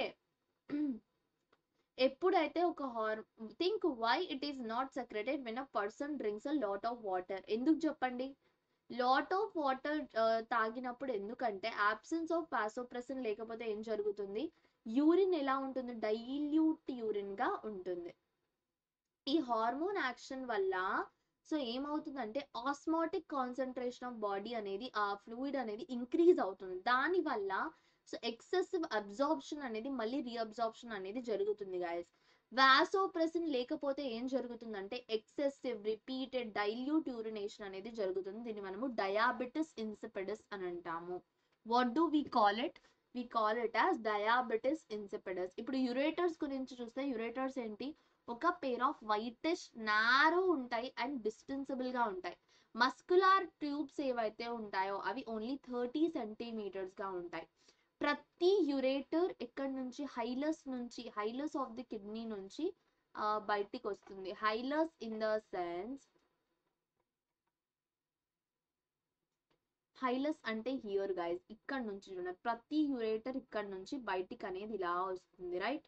ఎప్పుడైతే ఒక think why it is not secreted when a person drinks a lot of water. ఎందుకు చెప్పండి, లాట్ ఆఫ్ వాటర్ తాగినప్పుడు, ఎందుకంటే ఆబ్సెన్స్ ఆఫ్ వాసోప్రెసిన్ లేకపోతే ఏం జరుగుతుంది, యూరిన్ ఎలా ఉంటుంది, డైల్యూట్ యూరిన్ గా ఉంటుంది. ఈ హార్మోన్ యాక్షన్ వల్ల సో ఏమవుతుందంటే ఆస్మాటిక్ కాన్సన్ట్రేషన్ ఆఫ్ బాడీ అనేది, ఆ ఫ్లూయిడ్ అనేది ఇంక్రీజ్ అవుతుంది. దాని వల్ల సో ఎక్సెసివ్ అబ్జార్ప్షన్ అనేది మళ్ళీ రీఅబ్జార్ప్షన్ అనేది జరుగుతుంది గాయస్. వాసోప్రెసిన్ లేకపోతే ఏం జరుగుతుందంటే ఎక్సెసివ్ రిపీటెడ్ డైల్యూట్ యూరినేషన్ అనేది జరుగుతుంది. దీన్ని మనము డయాబెటిస్ ఇన్సిపిడస్ అని అంటాము. What do we call it, we call it as diabetes insipidus. ఇప్పుడు యురేటర్స్ గురించి చూస్తే, యురేటర్స్ ఏంటి, ఒక పేర్ ఆఫ్ వైటిష్ నారో ఉంటాయి అండ్ డిస్టెన్సిబుల్ గా ఉంటాయి. మస్కులార్ ట్యూబ్స్ ఏవైతే ఉంటాయో అవి ఓన్లీ 30 సెంటీమీటర్స్ గా ఉంటాయి. ప్రతి యురేటర్ ఎక్కడి నుంచి, హైలస్ ఆఫ్ ది కిడ్నీ నుంచి బయటికి వస్తుంది. Hilus in the sense, hilus అంటే హియర్ గైస్, ఇక్కడ నుంచి చూడండి, ప్రతి యురేటర్ ఇక్కడ నుంచి బయటికి అనేది ఇలా వస్తుంది, రైట్.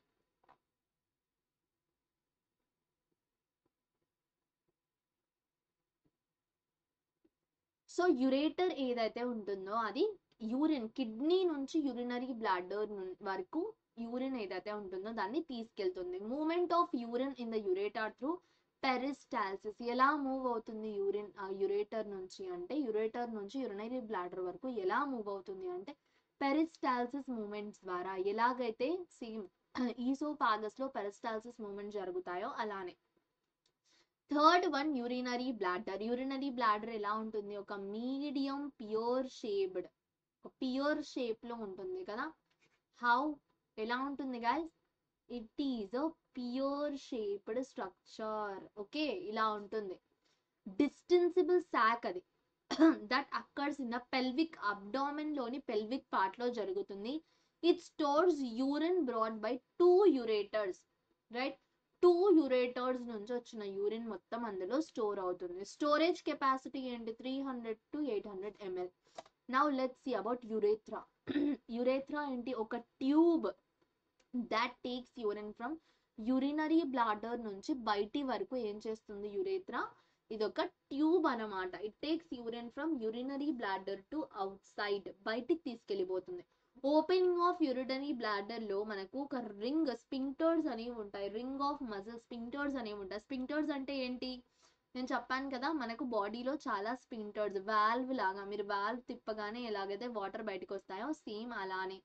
సో యురేటర్ ఏదైతే ఉంటుందో అది యూరిన్, కిడ్నీ నుంచి యూరినరీ బ్లాడర్ వరకు యూరిన్ ఏదైతే ఉంటుందో దాన్ని తీసుకెళ్తుంది. Movement of urine in the ureter through peristalsis. ఎలా మూవ్ అవుతుంది యూరిన్ యురేటర్ నుంచి అంటే, యురేటర్ నుంచి యూరినరీ బ్లాడర్ వరకు ఎలా మూవ్ అవుతుంది అంటే పెరిస్టాల్సిస్ మూమెంట్స్ ద్వారా. ఎలాగైతే సేమ్ ఈసోఫాగస్ లో పెరిస్టాల్సిస్ మూమెంట్ జరుగుతాయో అలానే. Third one urinary bladder. Urinary bladder ఎలా ఉంటుంది, ఒక medium pear shaped, pear shape లో ఉంటుంది కదా. హౌ, ఎలా ఉంటుంది guys, it is a pear shaped structure. Okay, ఇలా ఉంటుంది. డిస్టెన్సిబుల్ సాక్ అది that occurs in the pelvic abdomen లోని పెల్విక్ పార్ట్ లో జరుగుతుంది. It stores urine brought by 2 ureters, right. 2 ureters నుంచి వచ్చిన యూరిన్ మొత్తం అందులో స్టోర్ అవుతుంది. స్టోరేజ్ కెపాసిటీ ఏంటి, 300 to 800 ml. Now let's see about urethra. Urethra ఏంటి, ఒక tube that takes urine from urinary bladder నుంచి బయటి వరకు ఏం చేస్తుంది యురేథ్రా, ఇది ఒక ట్యూబ్ అన్నమాట. It takes urine from urinary bladder to outside, బయటికి తీసుకెళ్ళిపోతుంది. ఓపెనింగ్ ఆఫ్ యూరినరీ బ్లాడర్ లో మనకు ఒక రింగ్ స్పింక్టర్స్ అనేవి ఉంటాయి, రింగ్ ఆఫ్ మజిల్ స్పింక్టర్స్ అనేవి ఉంటాయి. స్పింక్టర్స్ అంటే ఏంటి, నేను చెప్పాను కదా, మనకు బాడీలో చాలా స్పింక్టర్స్, వాల్వ్ లాగా, మీరు వాల్వ్ తిప్పగానే ఎలాగైతే వాటర్ బయటకు వస్తాయో సేమ్ అలానే.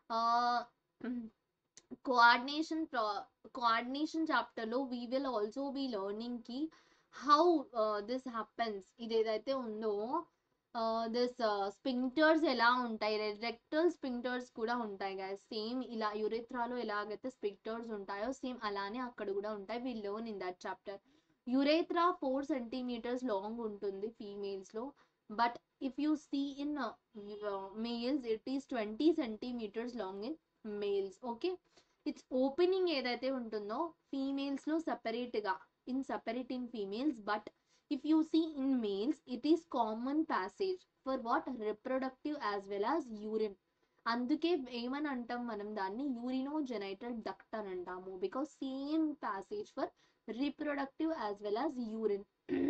కోఆర్డినేషన్ చాప్టర్ లో we will also be learning కి హౌ దిస్ హ్యాపెన్స్. ఇది ఏదైతే ఉందో దిస్ స్పింక్టర్స్ ఎలా ఉంటాయి, రెక్టల్ స్పింక్టర్స్ కూడా ఉంటాయి గైస్. సేమ్ ఇలా యురేథ్రాలో ఎలాగైతే స్పింక్టర్స్ ఉంటాయో సేమ్ అలానే అక్కడ కూడా ఉంటాయి. We learn in that chapter. Urethra 4 centimetres long ఉంటుంది ఫీమేల్స్ లో, but if you see in males it is 20 centimetres long in males. Okay, its opening ఏదైతే ఉంటుందో ఫీమేల్స్ లో సెపరేట్ గా separate in females, but if you see in males it is common passage for what reproductive as well as urine. అందుకే ఏమని అంటాం మనం దాన్ని urinogenital duct అని అంటాము, because same passage for reproductive as well as urine.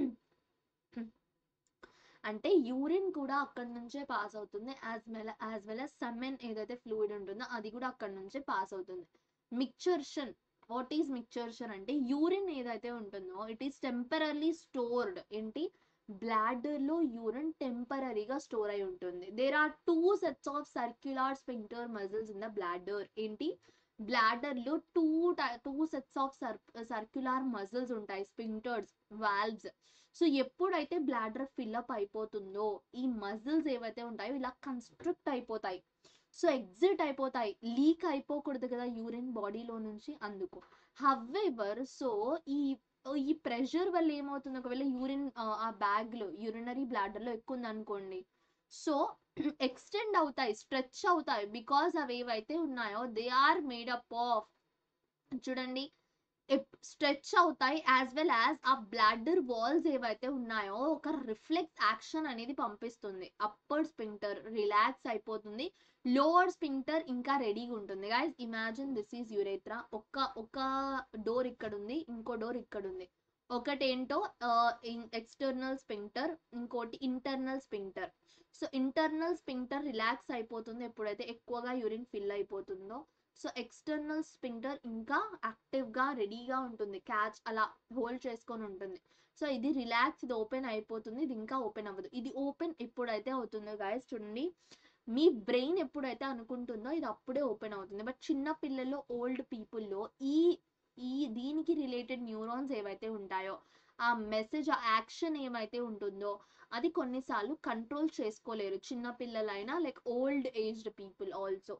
అంటే urine కూడా అక్కడ నుంచే పాస్ అవుతుంది, యాజ్ వెల్ యాజ్ సెమెన్ ఏదైతే ఫ్లూయిడ్ ఉంటుందో అది కూడా అక్కడ నుంచే పాస్ అవుతుంది. మిక్చర్షన్, వాట్ ఈస్ మిక్చర్షన్ అంటే యూరిన్ ఏదైతే ఉంటుందో ఇట్ ఈస్ టెంపరరీ స్టోర్డ్. ఏంటి, బ్లాడర్ లో యూరిన్ టెంపరరీగా స్టోర్ అయి ఉంటుంది. There are 2 sets of circular sphincter muscles in the bladder. ఏంటి, బ్లాడర్ లో two sets of circular muscles ఉంటాయి, స్ఫింక్టర్స్, వాల్వ్స్. సో ఎప్పుడైతే బ్లాడర్ ఫిల్అప్ అయిపోతుందో ఈ మజిల్స్ ఏవైతే ఉంటాయో ఇలా కన్స్ట్రక్ట్ అయిపోతాయి, సో ఎగ్జిట్ అయిపోతాయి, లీక్ అయిపోకూడదు కదా యూరిన్ బాడీలో నుంచి, అందుకు. హవెవర్ సో ఈ ఈ ప్రెషర్ వల్ల ఏమవుతుంది, ఒకవేళ యూరిన్ ఆ బ్యాగ్ లో యూరినరీ బ్లాడర్ లో ఎక్కువ ఉంది అనుకోండి, సో ఎక్స్టెండ్ అవుతాయి, స్ట్రెచ్ అవుతాయి, బికాస్ అవి ఏవైతే ఉన్నాయో they are made up of, చూడండి, స్ట్రెచ్ అవుతాయి, యాజ్ వెల్ యాజ్ ఆ బ్లాడర్ వాల్స్ ఏవైతే ఉన్నాయో ఒక రిఫ్లెక్స్ యాక్షన్ అనేది పంపిస్తుంది. అప్పర్ స్పింక్టర్ రిలాక్స్ అయిపోతుంది, లోవర్ స్పింక్టర్ ఇంకా రెడీగా ఉంటుంది. Guys imagine this is urethra. ఒక డోర్ ఇక్కడ ఉంది, ఇంకో డోర్ ఇక్కడ ఉంది. ఒకటేంటో ఎక్స్టర్నల్ స్పింక్టర్, ఇంకోటి internal sphincter. So internal sphincter relax అయిపోతుంది ఎప్పుడైతే ఎక్కువగా యూరిన్ ఫిల్ అయిపోతుందో. సో ఎక్స్టర్నల్ స్పింక్టర్ ఇంకా యాక్టివ్ గా రెడీగా ఉంటుంది, క్యాచ్ అలా హోల్డ్ చేసుకొని ఉంటుంది. సో ఇది రిలాక్స్, ఇది ఓపెన్ అయిపోతుంది, ఇది ఇంకా ఓపెన్ అవ్వదు. ఇది ఓపెన్ ఎప్పుడైతే అవుతుందో గైస్, చూడండి, మీ బ్రెయిన్ ఎప్పుడైతే అనుకుంటుందో ఇది అప్పుడే ఓపెన్ అవుతుంది. బట్ చిన్న పిల్లల్లో, ఓల్డ్ పీపుల్లో ఈ ఈ దీనికి రిలేటెడ్ న్యూరాన్స్ ఏవైతే ఉంటాయో ఆ మెసేజ్, ఆ యాక్షన్ ఏమైతే ఉంటుందో అది కొన్నిసార్లు కంట్రోల్ చేసుకోలేరు, చిన్న పిల్లలైనా like old aged people also.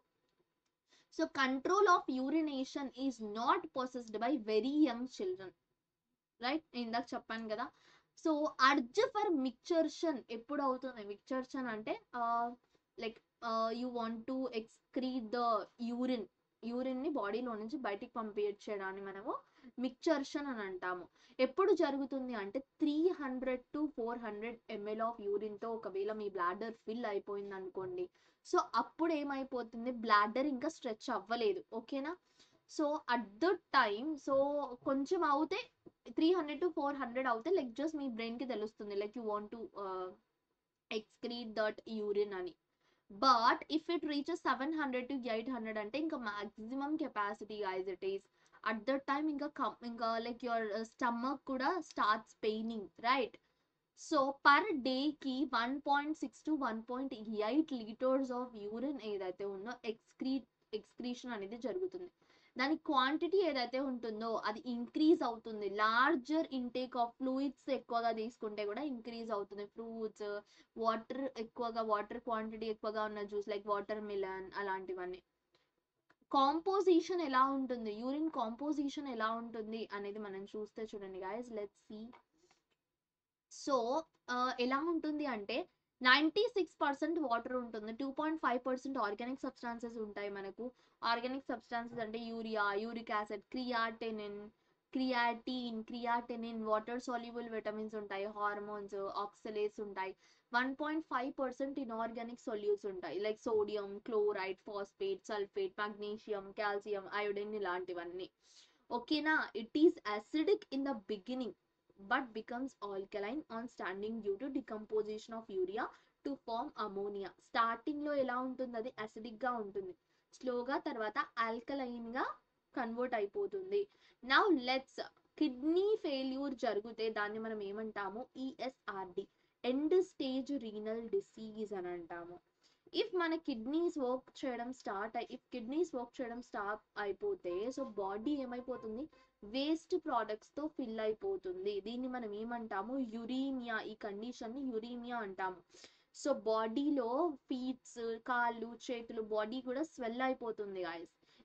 So control of urination is not possessed by very young children, right, ఇందాక చెప్పాను కదా. సో అర్జ్ ఫర్ మిక్చర్షన్ ఎప్పుడు అవుతుంది, మిక్చర్షన్ అంటే like you want to excrete the urine ని బాడీలో నుంచి బయటికి పంపించడాన్ని మనము మిక్చర్షన్ అని అంటాము. ఎప్పుడు జరుగుతుంది అంటే 300 to 400 ml ఆఫ్ యూరిన్ తో ఒకవేళ మీ బ్లాడర్ ఫిల్ అయిపోయింది అనుకోండి, సో అప్పుడు ఏమైపోతుంది, బ్లాడర్ ఇంకా స్ట్రెచ్ అవ్వలేదు, ఓకేనా. So at the time, so కొంచెం అవుతే 300 to 400 అవుతే లైక్ జస్ట్ మీ బ్రెయిన్ కి తెలుస్తుంది like you want to excrete that urine అని. But if it reaches 700 to 800 అంటే ఇంకా maximum capacity guys it is. At the time ఇంకా లైక్ యువర్ స్టమక్ కూడా starts paining, right. So per డేకి 1.6 to 1.8 litres of urine ఏదైతే ఉందో excretion అనేది జరుగుతుంది. దాని క్వాంటిటీ ఏదైతే ఉంటుందో అది ఇంక్రీజ్ అవుతుంది, లార్జర్ ఇంటేక్ ఆఫ్ ఫ్లూయిడ్స్ ఎక్కువగా తీసుకుంటే కూడా ఇంక్రీజ్ అవుతుంది. ఫ్రూట్స్, వాటర్ క్వాంటిటీ ఎక్కువగా ఉన్న జ్యూస్ లైక్ వాటర్ మిలన్ అలాంటివన్నీ. కాంపోజిషన్ ఎలా ఉంటుంది, యూరిన్ కాంపోజిషన్ ఎలా ఉంటుంది అనేది మనం చూస్తే చూడండి గైస్, లెట్స్ సీ. సో ఎలా ఉంటుంది అంటే 96% వాటర్ ఉంటుంది, 2.5% ఆర్గానిక్ సబ్స్టాన్సెస్ ఉంటాయి మనకు. ఆర్గానిక్ సబ్స్టాన్సెస్ అంటే urea, uric acid, creatinine, water soluble vitamins ఉంటాయి, హార్మోన్స్, ఆక్సలేట్స్ ఉంటాయి. 1.5% ఇన్ఆర్గానిక్ సొల్యూట్స్ ఉంటాయి like sodium, chloride, phosphate, sulphate, magnesium, calcium, iodine ఇలాంటివన్నీ, ఓకేనా. It is acidic in the beginning but becomes alkaline on standing due to decomposition of urea to form ammonia. Starting లో ఎలా ఉంటుంది, అది acidic గా ఉంటుంది, స్లోగా తర్వాత ఆల్కలైన్ గా కన్వర్ట్ అయిపోతుంది. నౌ లెట్స్, కిడ్నీ ఫెయిల్యూర్ జరిగితే దాన్ని మనం ఏమంటాము, ESRD, end stage renal disease అని అంటాము. ఇఫ్ కిడ్నీస్ వర్క్ చేయడం స్టాప్ అయిపోతే సో బాడీ ఏమైపోతుంది, వేస్ట్ ప్రోడక్ట్స్ తో ఫిల్ అయిపోతుంది. దీన్ని మనం ఏమంటాము, యురీమియా. ఈ కండిషన్ ని యురీమియా అంటాము. సో బాడీలో ఫీట్స్, కాళ్ళు, చేతులు, బాడీ కూడా స్వెల్ అయిపోతుంది గాయస్.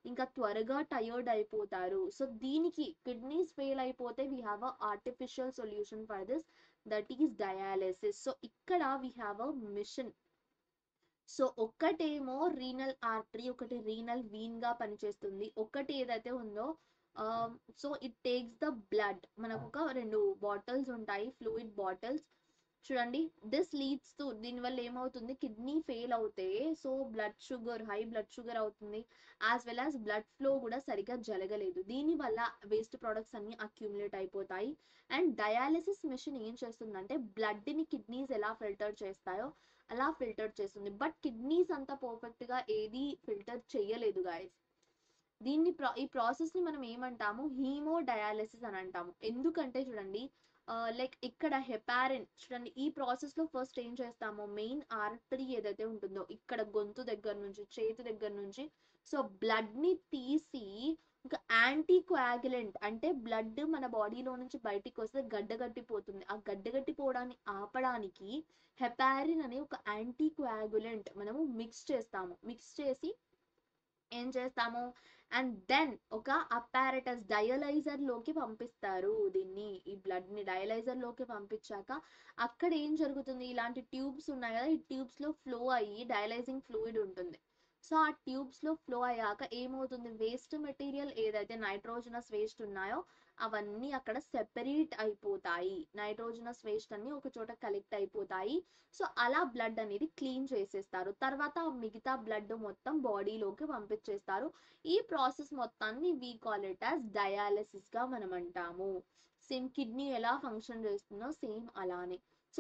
ఇంకా త్వరగా టయర్డ్ అయిపోతారు. సో దీనికి కిడ్నీస్ ఫెయిల్ అయిపోతే we have a artificial solution for this, that is dialysis. So ఇక్కడ we have a machine. So ఒక్కటేమో రీనల్ ఆర్టరీ, ఒకటి రీనల్ వీన్ గా పనిచేస్తుంది. ఒకటి ఏదైతే ఉందో so it takes the blood. మనకు ఒక 2 బాటిల్స్ ఉంటాయి, ఫ్లూయిడ్ బాటిల్స్. చూడండి, దిస్ లీడ్స్ టు, దీనివల్ల ఏమవుతుంది, కిడ్నీ ఫెయిల్ అవుతే so blood sugar, high blood sugar అవుతుంది, as well as blood flow కూడా సరిగ్గా జరగలేదు. దీనివల్ల వేస్ట్ ప్రొడక్ట్స్ అన్ని అక్యూములేట్ అయిపోతాయి. అండ్ డయాలిసిస్ మిషన్ ఏం చేస్తుందంటే బ్లడ్ని కిడ్నీస్ ఎలా ఫిల్టర్ చేస్తాయో అలా ఫిల్టర్ చేస్తుంది. బట్ కిడ్నీస్ అంత పర్ఫెక్ట్గా ఏది ఫిల్టర్ చేయలేదు గాయస్. ఈ ప్రాసెస్ ని మనం ఏమంటాము, హీమో డయాలిసిస్ అని అంటాము. ఎందుకంటే చూడండి, లైక్ ఇక్కడ హెపారిన్, చూడండి ఈ ప్రాసెస్ లో ఫస్ట్ ఏం చేస్తామో, మెయిన్ ఆర్టరీ ఏదైతే ఉంటుందో ఇక్కడ గొంతు దగ్గర నుంచి, చేతి దగ్గర నుంచి, సో బ్లడ్ ని తీసి ఒక యాంటీ కోయాగులెంట్, అంటే బ్లడ్ మన బాడీలో నుంచి బయటికి వస్తే గడ్డగట్టిపోతుంది, ఆ గడ్డగట్టిపోవడాన్ని ఆపడానికి హెపారిన్ అనే ఒక యాంటీ కోయాగులెంట్ మనము మిక్స్ చేస్తాము. మిక్స్ చేసి ఏం చేస్తాము, అండ్ దెన్ ఒక అపారటస్ డయలైజర్ లోకి పంపిస్తారు. దీన్ని, ఈ బ్లడ్ ని డయలైజర్ లోకి పంపించాక అక్కడ ఏం జరుగుతుంది, ఇలాంటి ట్యూబ్స్ ఉన్నాయి కదా, ఈ ట్యూబ్స్ లో ఫ్లో అయ్యి డయలైజింగ్ ఫ్లూయిడ్ ఉంటుంది. సో ఆ ట్యూబ్స్ లో ఫ్లో అయ్యాక ఏమవుతుంది, వేస్ట్ మెటీరియల్ ఏదైతే నైట్రోజనస్ వేస్ట్ ఉన్నాయో అవన్నీ అక్కడ సెపరేట్ అయిపోతాయి. నైట్రోజనస్ వేస్ట్ అన్ని ఒక చోట కలెక్ట్ అయిపోతాయి. సో అలా బ్లడ్ అనేది క్లీన్ చేసేస్తారు. తర్వాత మిగతా బ్లడ్ మొత్తం బాడీలోకి పంపించేస్తారు. ఈ ప్రాసెస్ మొత్తాన్ని we call it as dialysis గా మనం అంటాము. సేమ్ కిడ్నీ ఎలా ఫంక్షన్ చేస్తుందో సేమ్ అలానే. సో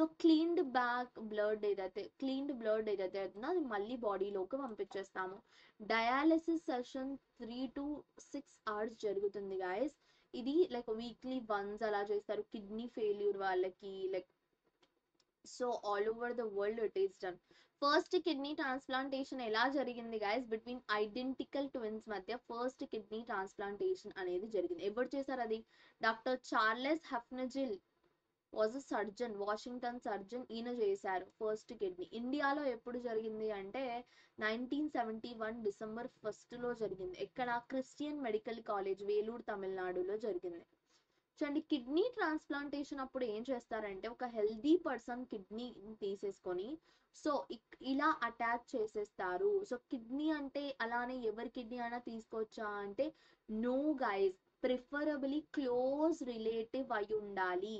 క్లీన్డ్ బ్లడ్ ఏదైతే అవుతుందో అది మళ్ళీ బాడీలోకి పంపించేస్తాము. డయాలిసిస్ సెషన్ 3 to 6 hours జరుగుతుంది గాయస్. ఇది లైక్ వీక్లీ వన్స్ అలా చేస్తారు కిడ్నీ ఫెయిల్యూర్ వాళ్ళకి. Like so all over the world it is done. First kidney transplantation ఎలా జరిగింది గైస్, బిట్వీన్ ఐడెంటికల్ ట్విన్స్ మధ్య ఫస్ట్ కిడ్నీ ట్రాన్స్ప్లాంటేషన్ అనేది జరిగింది. ఎవరు చేశారు అది, doctor Charles Hufnagel was a surgeon, Washington surgeon. ఈయన చేశారు ఫస్ట్ కిడ్నీ. ఇండియాలో ఎప్పుడు జరిగింది అంటే 1971 December 1 జరిగింది. ఎక్కడ, క్రిస్టియన్ మెడికల్ కాలేజ్, వేలూరు, తమిళనాడులో జరిగింది. చూడండి, కిడ్నీ ట్రాన్స్ప్లాంటేషన్ అప్పుడు ఏం చేస్తారంటే ఒక హెల్దీ పర్సన్ కిడ్నీ తీసేసుకొని సో ఇలా అటాచ్ చేసేస్తారు. సో కిడ్నీ అంటే అలానే ఎవరి కిడ్నీ అయినా తీసుకోవచ్చా అంటే no guys, preferably close relative అయి ఉండాలి.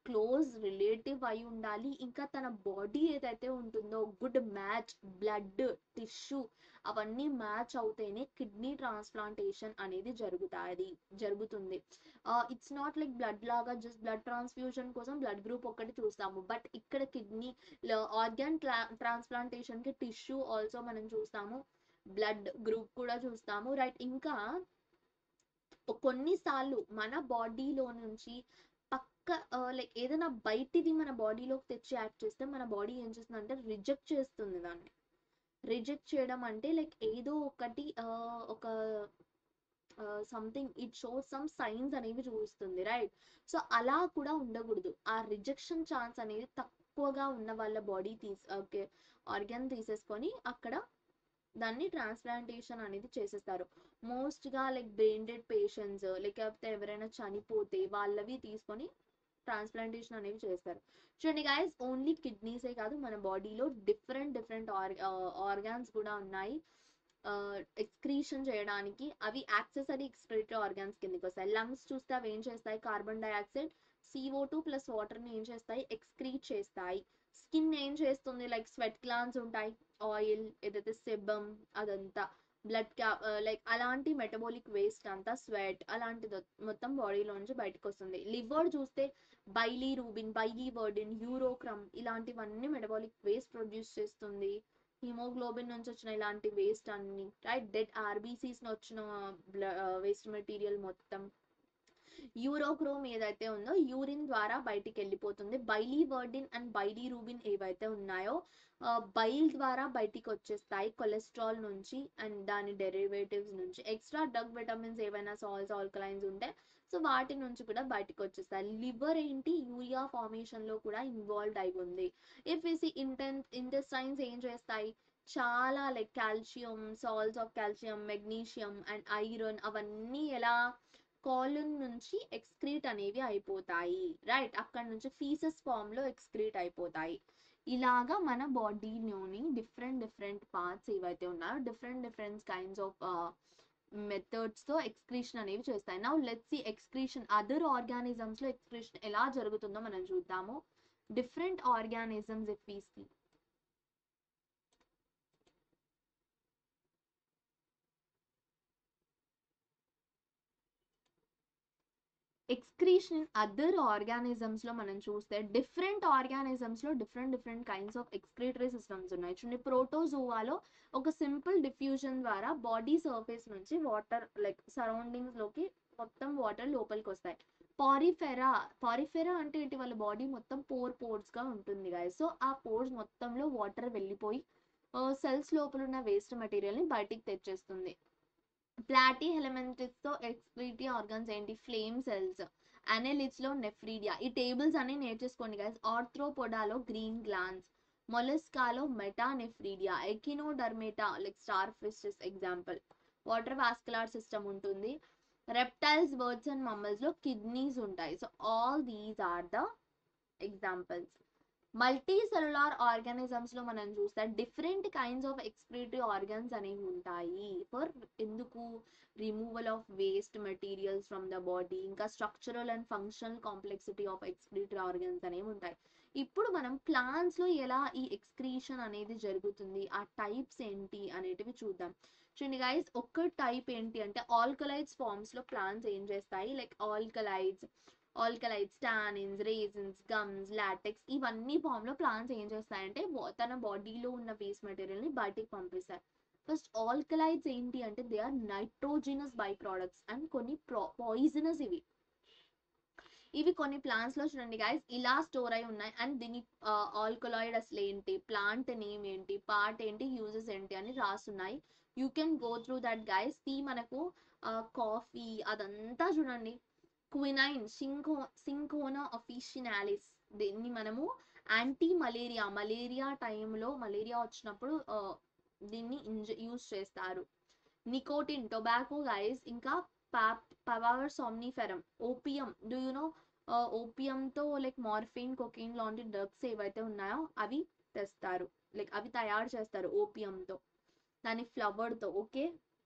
ఇంకా తన బాడీ ఏదైతే ఉంటుందో గుడ్ మ్యాచ్, బ్లడ్, టిష్యూ అవన్నీ మ్యాచ్ అవుతేనే కిడ్నీ ట్రాన్స్ప్లాంటేషన్ అనేది జరుగుతుంది. ఇట్స్ నాట్ లైక్ బ్లడ్ లాగా జస్ట్ బ్లడ్ ట్రాన్స్ఫ్యూజన్ కోసం బ్లడ్ గ్రూప్ ఒక్కటి చూస్తాము. బట్ ఇక్కడ కిడ్నీ ఆర్గాన్ ట్రాన్స్ప్లాంటేషన్ కి టిష్యూ ఆల్సో మనం చూస్తాము, బ్లడ్ గ్రూప్ కూడా చూస్తాము, రైట్. ఇంకా కొన్నిసార్లు మన బాడీలో నుంచి లైక్ ఏదైనా బయటిది మన బాడీలోకి తెచ్చి యాక్ట్ చేస్తే మన బాడీ ఏం చేస్తుంది అంటే రిజెక్ట్ చేస్తుంది దాన్ని. రిజెక్ట్ చేయడం అంటే లైక్ ఏదో ఒకటి ఒక something it shows some signs అనేవి చూపిస్తుంది, రైట్. సో అలా కూడా ఉండకూడదు. ఆ రిజెక్షన్ ఛాన్స్ అనేది తక్కువగా ఉన్న వాళ్ళ బాడీ ఓకే ఆర్గాన్ తీసేసుకొని అక్కడ దాన్ని ట్రాన్స్ప్లాంటేషన్ అనేది చేసేస్తారు. మోస్ట్గా లైక్ బ్రెయిన్ డెడ్ పేషెంట్స్, లేకపోతే ఎవరైనా చనిపోతే వాళ్ళవి తీసుకొని ట్రాన్స్ప్లాంటేషన్ అనేవి చేస్తారు. చూడండి గైస్, ఓన్లీ కిడ్నీసే కాదు, మన బాడీలో డిఫరెంట్ ఆర్గాన్స్ కూడా ఉన్నాయి ఎక్స్క్రీషన్ చేయడానికి. అవి యాక్సెసరీ ఎక్స్క్రిటరీ ఆర్గాన్స్ కిందకి వస్తాయి. లంగ్స్ చూస్తే అవి ఏం చేస్తాయి, కార్బన్ డైఆక్సైడ్ CO2 ప్లస్ వాటర్ని ఏం చేస్తాయి, ఎక్స్క్రీట్ చేస్తాయి. స్కిన్ ఏం చేస్తుంది, లైక్ స్వెట్ గ్లాండ్స్ ఉంటాయి, ఆయిల్ ఏదైతే సెబమ్ అదంతా, బ్లడ్ లైక్ అలాంటి మెటబాలిక్ వేస్ట్ అంతా స్వెట్ అలాంటిది మొత్తం బాడీలో నుంచి బయటకు వస్తుంది. లివర్ చూస్తే బైలీవర్డిన్, యూరోక్రమ్ ఇలాంటివన్నీ మెటబాలిక్ వేస్ట్ ప్రొడ్యూస్ చేస్తుంది. హిమోగ్లోబిన్ నుంచి వచ్చిన ఇలాంటి వేస్ట్ అన్ని, రైట్. డెడ్ ఆర్బీసీస్ వచ్చిన వేస్ట్ మెటీరియల్ మొత్తం. యూరోక్రోమ్ ఏదైతే ఉందో యూరిన్ ద్వారా బయటికి వెళ్ళిపోతుంది. బైలీవర్డిన్ అండ్ బైలీరూబిన్ ఏవైతే ఉన్నాయో బైల్ ద్వారా బయటికి వచ్చేస్తాయి, కొలెస్ట్రాల్ నుంచి అండ్ దాని డెరివేటివ్స్ నుంచి. ఎక్స్ట్రా డ్రగ్ విటమిన్స్ ఏవైనా సాల్ట్స్ ఆల్కలైన్స్ ఉంటే సో వాటి నుంచి కూడా బయటకు వచ్చేస్తాయి. లివర్ ఏంటి, యూరియా ఫార్మేషన్ లో కూడా ఇన్వాల్వ్ అయి ఉంది. ఇఫ్ ఇసి ఇంటెస్టైన్స్ ఏం చేస్తాయి, చాలా like calcium, salts of calcium, magnesium and iron అవన్నీ ఎలా కాలన్ నుంచి ఎక్స్క్రీట్ అనేవి అయిపోతాయి, రైట్? అక్కడ నుంచి ఫీసెస్ ఫామ్ లో ఎక్స్క్రీట్ అయిపోతాయి. ఇలాగా మన బాడీలోని డిఫరెంట్ డిఫరెంట్ పార్ట్స్ ఏవైతే ఉన్నాయో different different kinds of methods తో ఎక్స్క్రీషన్ అనేవి చేస్తాయి. Now let's see excretion other organisms లో ఎక్స్క్రీషన్ ఎలా జరుగుతుందో మనం చూద్దాము. Different organisms if we see, excretion other organisms లో మనం చూస్తే డిఫరెంట్ ఆర్గానిజమ్స్ లో different different kinds of excretory systems ఉన్నాయి. చూడండి, ప్రోటోజోవాలో ఒక సింపుల్ డిఫ్యూజన్ ద్వారా బాడీ సర్ఫేస్ నుంచి వాటర్ లైక్ సరౌండింగ్స్ లోకి మొత్తం వాటర్ లోపలికి వస్తాయి. పారిఫెరా, పారిఫెరా అంటే ఏంటి? వాళ్ళ బాడీ మొత్తం పోర్స్ గా ఉంటుంది గాయ. సో ఆ పోర్స్ మొత్తంలో వాటర్ వెళ్ళిపోయి సెల్స్ లోపల ఉన్న వేస్ట్ మెటీరియల్ ని బయటికి తెచ్చేస్తుంది. ప్లాటీ హెలమెంటిస్ తో ఎక్స్క్రీటీ ఆర్గన్స్ ఏంటి? Flame cells. అనెలిడ్స్ లో నెఫ్రీడియా. ఈ టేబుల్స్ అన్ని నేర్చేసుకోండి గైస్. ఆర్థ్రోపోడాలో గ్రీన్ గ్లాన్స్, మొలస్కాలో metanephridia, echinodermata like star fishes example. Water vascular system ఉంటుంది. రెప్టైల్స్, బర్డ్స్ అండ్ మమ్మల్స్ లో కిడ్నీస్ ఉంటాయి. So all these are the examples. Multicellular organisms లో మనం చూస్తే different kinds of excretory organs అనేవి ఉంటాయి. ఫర్ ఎందుకు? Removal of waste materials from the body, ఇంకా structural and functional complexity of excretory organs అనేవి ఉంటాయి. ఇప్పుడు మనం ప్లాంట్స్ లో ఎలా ఈ ఎక్స్క్రీషన్ అనేది జరుగుతుంది, ఆ టైప్స్ ఏంటి అనేటివి చూద్దాం. చూడండి గైస్, ఒక్క టైప్ ఏంటి అంటే ఆల్కలైడ్స్ ఫార్మ్స్ లో ప్లాంట్స్ ఏం చేస్తాయి? Like alkaloids, tannins, resins, gums, latex ఇవన్నీ ఫామ్ లో ప్లాంట్స్ ఏం చేస్తాయంటే తన బాడీలో ఉన్న వేస్ట్ మెటీరియల్ ని బయటికి పంపిస్తాయి. ఫస్ట్ ఆల్కలైడ్స్ ఏంటి అంటే they are nitrogenous by products and కొన్ని పాయిజనస్. ఇవి కొన్ని ప్లాంట్స్ లో చూడండి గైస్ ఇలా స్టోర్ అయి ఉన్నాయి. అండ్ దీని ఆల్కలాయిడ్ అసలు ఏంటి, ప్లాంట్ నేమ్ ఏంటి, పార్ట్ ఏంటి, యూజెస్ ఏంటి అని రాస్తున్నాయి. You can go through that guys. మనకు కాఫీ అదంతా చూడండి. క్వినైన్, సింకోనా అఫిషినాలిస్, దీన్ని మనము యాంటీ మలేరియా టైంలో మలేరియా వచ్చినప్పుడు దీన్ని యూజ్ చేస్తారు. Nicotine, tobacco guys. ఇంకా papaver somniferum, opium. Do you know? ఓపియంతో లైక్ మార్ఫిన్, కొకైన్ లాంటి డ్రగ్స్ ఏవైతే ఉన్నాయో అవి తెస్తారు, లైక్ అవి తయారు చేస్తారు ఓపియంతో, దాని ఫ్లవర్ తో. ఓకే,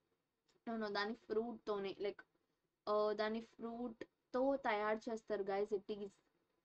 దాని ఫ్రూట్ తోనే, లైక్ దాని ఫ్రూట్ తో తయారు చేస్తారు guys. It is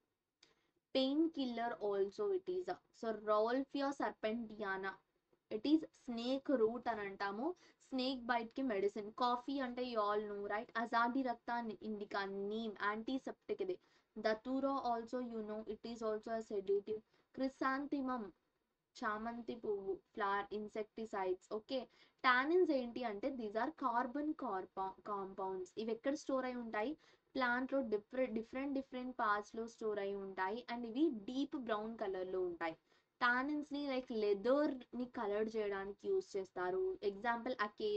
painkiller also it is. So rauwolfia serpentina, it is snake root అని అంటాము. స్నేక్ బైట్ కి మెడిసిన్. కాఫీ అంటే you all know right, azadirachta indica, neem antiseptic ఇది. Datura also you know, it is also a sedative. Chrysanthemum, చామంతి పువ్వు, flower, insecticides. Okay, tannins ఏంటి అంటే these are carbon compounds. ఇవి ఎక్కడ store అయి ఉంటాయి? ప్లాంట్ లో డిఫరెంట్ పార్ట్స్ లో స్టోర్ అయి ఉంటాయి. అండ్ ఇవి డీప్ బ్రౌన్ కలర్ లో ఉంటాయి. టానిన్స్ ని లైక్ లెదర్ ని కలర్ చేయడానికి యూస్ చేస్తారు. Example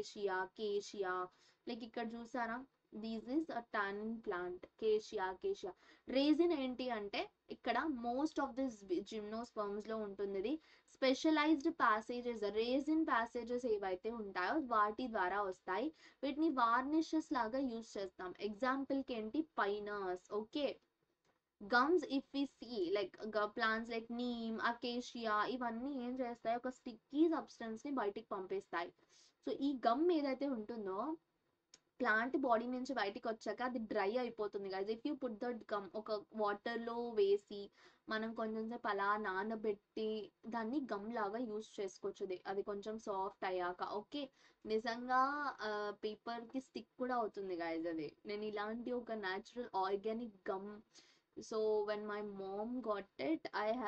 cassia. లైక్ ఇక్కడ చూసారా, this is a tannin plant, cassia. Resin ఏంటి అంటే ఇక్కడ మోస్ట్ ఆఫ్ దిస్ జిమ్నోస్పర్మ్స్ లో ఉంటుంది. ఇది స్పెషలైజ్డ్ ప్యాసేజెస్, రేజిన్ ప్యాసేజెస్ ఏవైతే ఉంటాయో వాటి ద్వారా వస్తాయి. వీటిని వార్నిషెస్ లాగా యూస్ చేస్తాం. ఎగ్జాంపుల్ కి ఏంటి? Pinus. Okay, gums if we see like plants like neem, acacia ఇవన్నీ ఏం చేస్తాయి? ఒక స్టిక్కీ సబ్స్టెన్స్ ని బయటికి పంపిస్తాయి. సో ఈ గమ్ ఏదైతే ఉంటుందో ప్లాంట్ బాడీ నుంచి బయటికి వచ్చాక అది డ్రై అయిపోతుంది కదా. If you put that gum ఒక వాటర్ లో వేసి మనం కొంచెం సేపు అలా నానబెట్టి దాన్ని గమ్ లాగా యూస్ చేసుకోవచ్చు. అది కొంచెం సాఫ్ట్ అయ్యాక. ఓకే, నిజంగా పేపర్ కి స్టిక్ కూడా అవుతుంది గాయస్ అది. నేను ఇలాంటి ఒక natural organic gum, so when my mom got it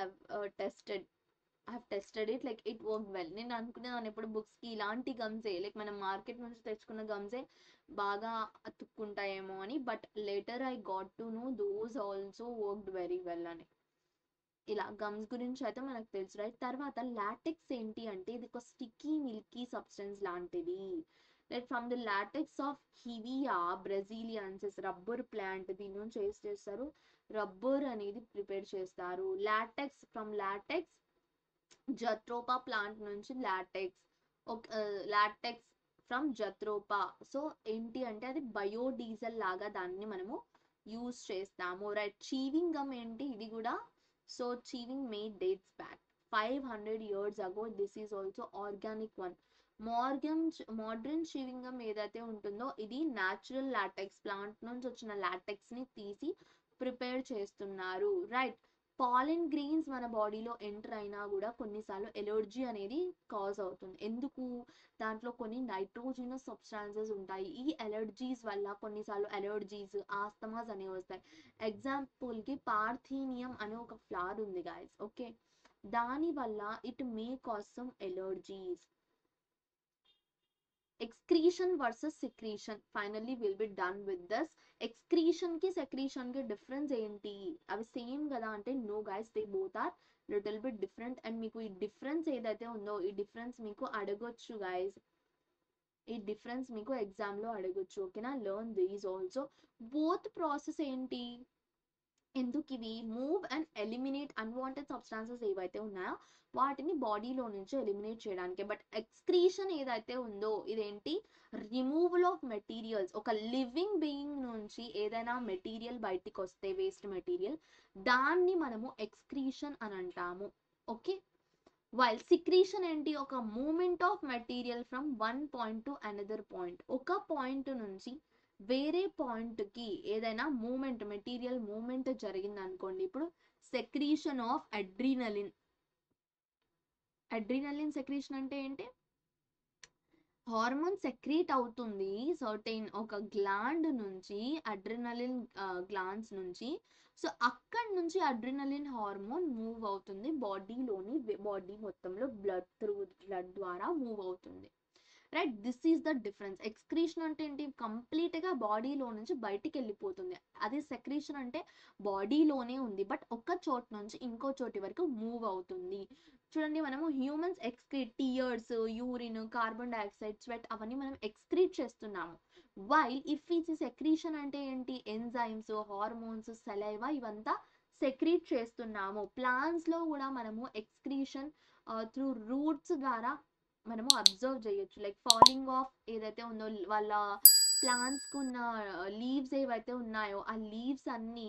I have tested it, like it work well. నేను అనుకునేదాన్ని ఎప్పుడు బుక్స్ కి ఇలాంటి గమ్సే, లైక్ మనం మార్కెట్ నుంచి తెచ్చుకున్న గమ్సే బాగా అతుక్కుంటాయేమో అని. But later I got to know those also worked very well అని. ఇలా గమ్స్ గురించి అయితే మనకు తెలుసు రైట్. తర్వాత లాటెక్స్ ఏంటి అంటే ఇది ఒక స్టిక్కీ మిల్కీ సబ్స్టెన్స్ లాంటిది. Like from the latex of hevea brasiliensis, rubber plant, దీని నుంచి చేస్తారు రబ్బర్ అనేది ప్రిపేర్ చేస్తారు. Latex, from latex jatropha plant నుంచి latex, latex from jatropha. So ఏంటి అంటే అది బయోడీజల్ లాగా దాన్ని మనము యూజ్ చేస్తాము, రైట్. చీవింగ్ గమ్ ఏంటి, ఇది కూడా. So chewing made dates back 500 years ago. This is also organic one. Modern chewing gum ఏదైతే ఉంటుందో ఇది న్యాచురల్ లాటెక్స్ ప్లాంట్ నుంచి వచ్చిన లాటెక్స్ ని తీసి ప్రిపేర్ చేస్తున్నారు, రైట్. పాలిన్ గ్రెయిన్స్ మన బాడీలో ఎంటర్ అయినా కూడా కొన్నిసార్లు ఎలర్జీ అనేది కాజ్ అవుతుంది. ఎందుకు? దాంట్లో కొన్ని నైట్రోజినస్ సబ్స్టాన్సెస్ ఉంటాయి. ఈ ఎలర్జీస్ వల్ల కొన్నిసార్లు ఎలర్జీస్, ఆస్తమాస్ అనేవి వస్తాయి. ఎగ్జాంపుల్కి పార్థీనియం అనే ఒక ఫ్లవర్ ఉంది గాయస్, ఓకే. దాని వల్ల it may cause some allergies. Excretion versus secretion, finally will be done with this. Excretion కి సెక్రీషన్ కి డిఫరెన్స్ ఏంటి? అవి సేమ్ కదా అంటే no guys, they both are little bit different. And మీకు ఈ డిఫరెన్స్ ఏదైతే ఉందో ఈ డిఫరెన్స్ మీకు అడగొచ్చు గైస్, ఈ డిఫరెన్స్ మీకు ఎగ్జామ్ లో అడగొచ్చు, ఓకేనా. Learn these also. Both process ఏంటి, ఎందుకు ఇవి move and eliminate unwanted substances ఏవైతే ఉన్నాయో వాటిని బాడీలో నుంచి ఎలిమినేట్ చేయడానికి. బట్ ఎక్స్క్రీషన్ ఏదైతే ఉందో ఇదేంటి, రిమూవల్ ఆఫ్ మెటీరియల్స్. ఒక లివింగ్ బీయింగ్ నుంచి ఏదైనా మెటీరియల్ బయటికి వస్తే, వేస్ట్ మెటీరియల్, దాన్ని మనము ఎక్స్క్రీషన్ అని అంటాము, ఓకే. వైల్ సిక్రీషన్ ఏంటి, ఒక moment of material from one point to another point. ఒక పాయింట్ నుంచి వేరే పాయింట్కి ఏదైనా మూమెంట్, మెటీరియల్ మూమెంట్ జరిగింది అనుకోండి. ఇప్పుడు secretion of adrenaline. Adrenaline secretion అంటే ఏంటి, హార్మోన్ సెక్రీట్ అవుతుంది సర్టైన్ ఒక గ్లాండ్ నుంచి, అడ్రినలిన్ గ్లాండ్స్ నుంచి. సో అక్కడి నుంచి అడ్రినలిన్ హార్మోన్ మూవ్ అవుతుంది బాడీలోని, బాడీ మొత్తంలో బ్లడ్ ద్వారా మూవ్ అవుతుంది, right. This is the difference. Excretion అంటే ఏంటి, కంప్లీట్గా బాడీలో నుంచి బయటికి వెళ్ళిపోతుంది. అదే సెక్రీషన్ అంటే బాడీలోనే ఉంది బట్ ఒక్క చోటు నుంచి ఇంకో చోటి వరకు మూవ్ అవుతుంది. చూడండి, మనము humans excrete tears, urine, carbon dioxide, sweat అవన్నీ మనం ఎక్స్క్రీట్ చేస్తున్నాము. వైల్ ఇఫ్ ఇది సెక్రీషన్ అంటే ఏంటి, ఎంజైమ్స్, హార్మోన్స్, సెలైవా ఇవంతా సెక్రీట్ చేస్తున్నాము. ప్లాంట్స్ లో కూడా మనము ఎక్స్క్రీషన్ త్రూ రూట్స్ ద్వారా మనము అబ్జర్వ్ చేయొచ్చు. లైక్ ఫాలింగ్ ఆఫ్ ఏదైతే ఉందో వాళ్ళ ప్లాంట్స్కి ఉన్న లీవ్స్ ఏవైతే ఉన్నాయో ఆ లీవ్స్ అన్నీ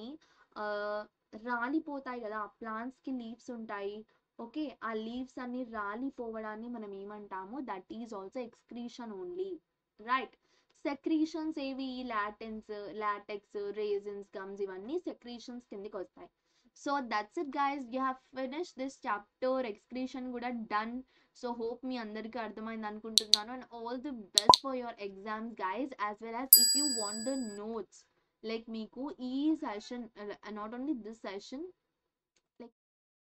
రాలిపోతాయి కదా, ఆ ప్లాంట్స్కి లీవ్స్ ఉంటాయి, ఓకే. ఆ లీవ్స్ అన్ని రాలిపోవడాన్ని మనం ఏమంటాము, that is also excretion only, right. Secretions ఏవి, లాటెక్స్, రేజిన్స్, గమ్స్ ఇవన్నీ సెక్రీషన్స్ కిందకి వస్తాయి. So that's it guys, you have finish this chapter. Excretion కూడా డన్. సో హోప్ మీ అందరికీ అర్థమైంది అనుకుంటున్నాను. And all the best for your exams guys, as well as if you want the notes, like మీకు ఈ session, not only this session, like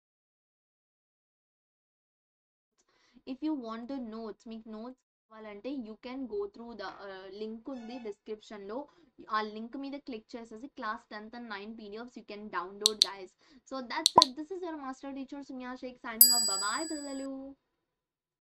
if you want the notes, మీకు notes కావాలంటే you can go through the link ఉంది డిస్క్రిప్షన్లో. ఆ link మీద click చేసేసి class 10th and 9 PDFs you can download guys. So that's it. This is your master teacher Sumya Sheikh signing off. Bye bye పిల్లలు.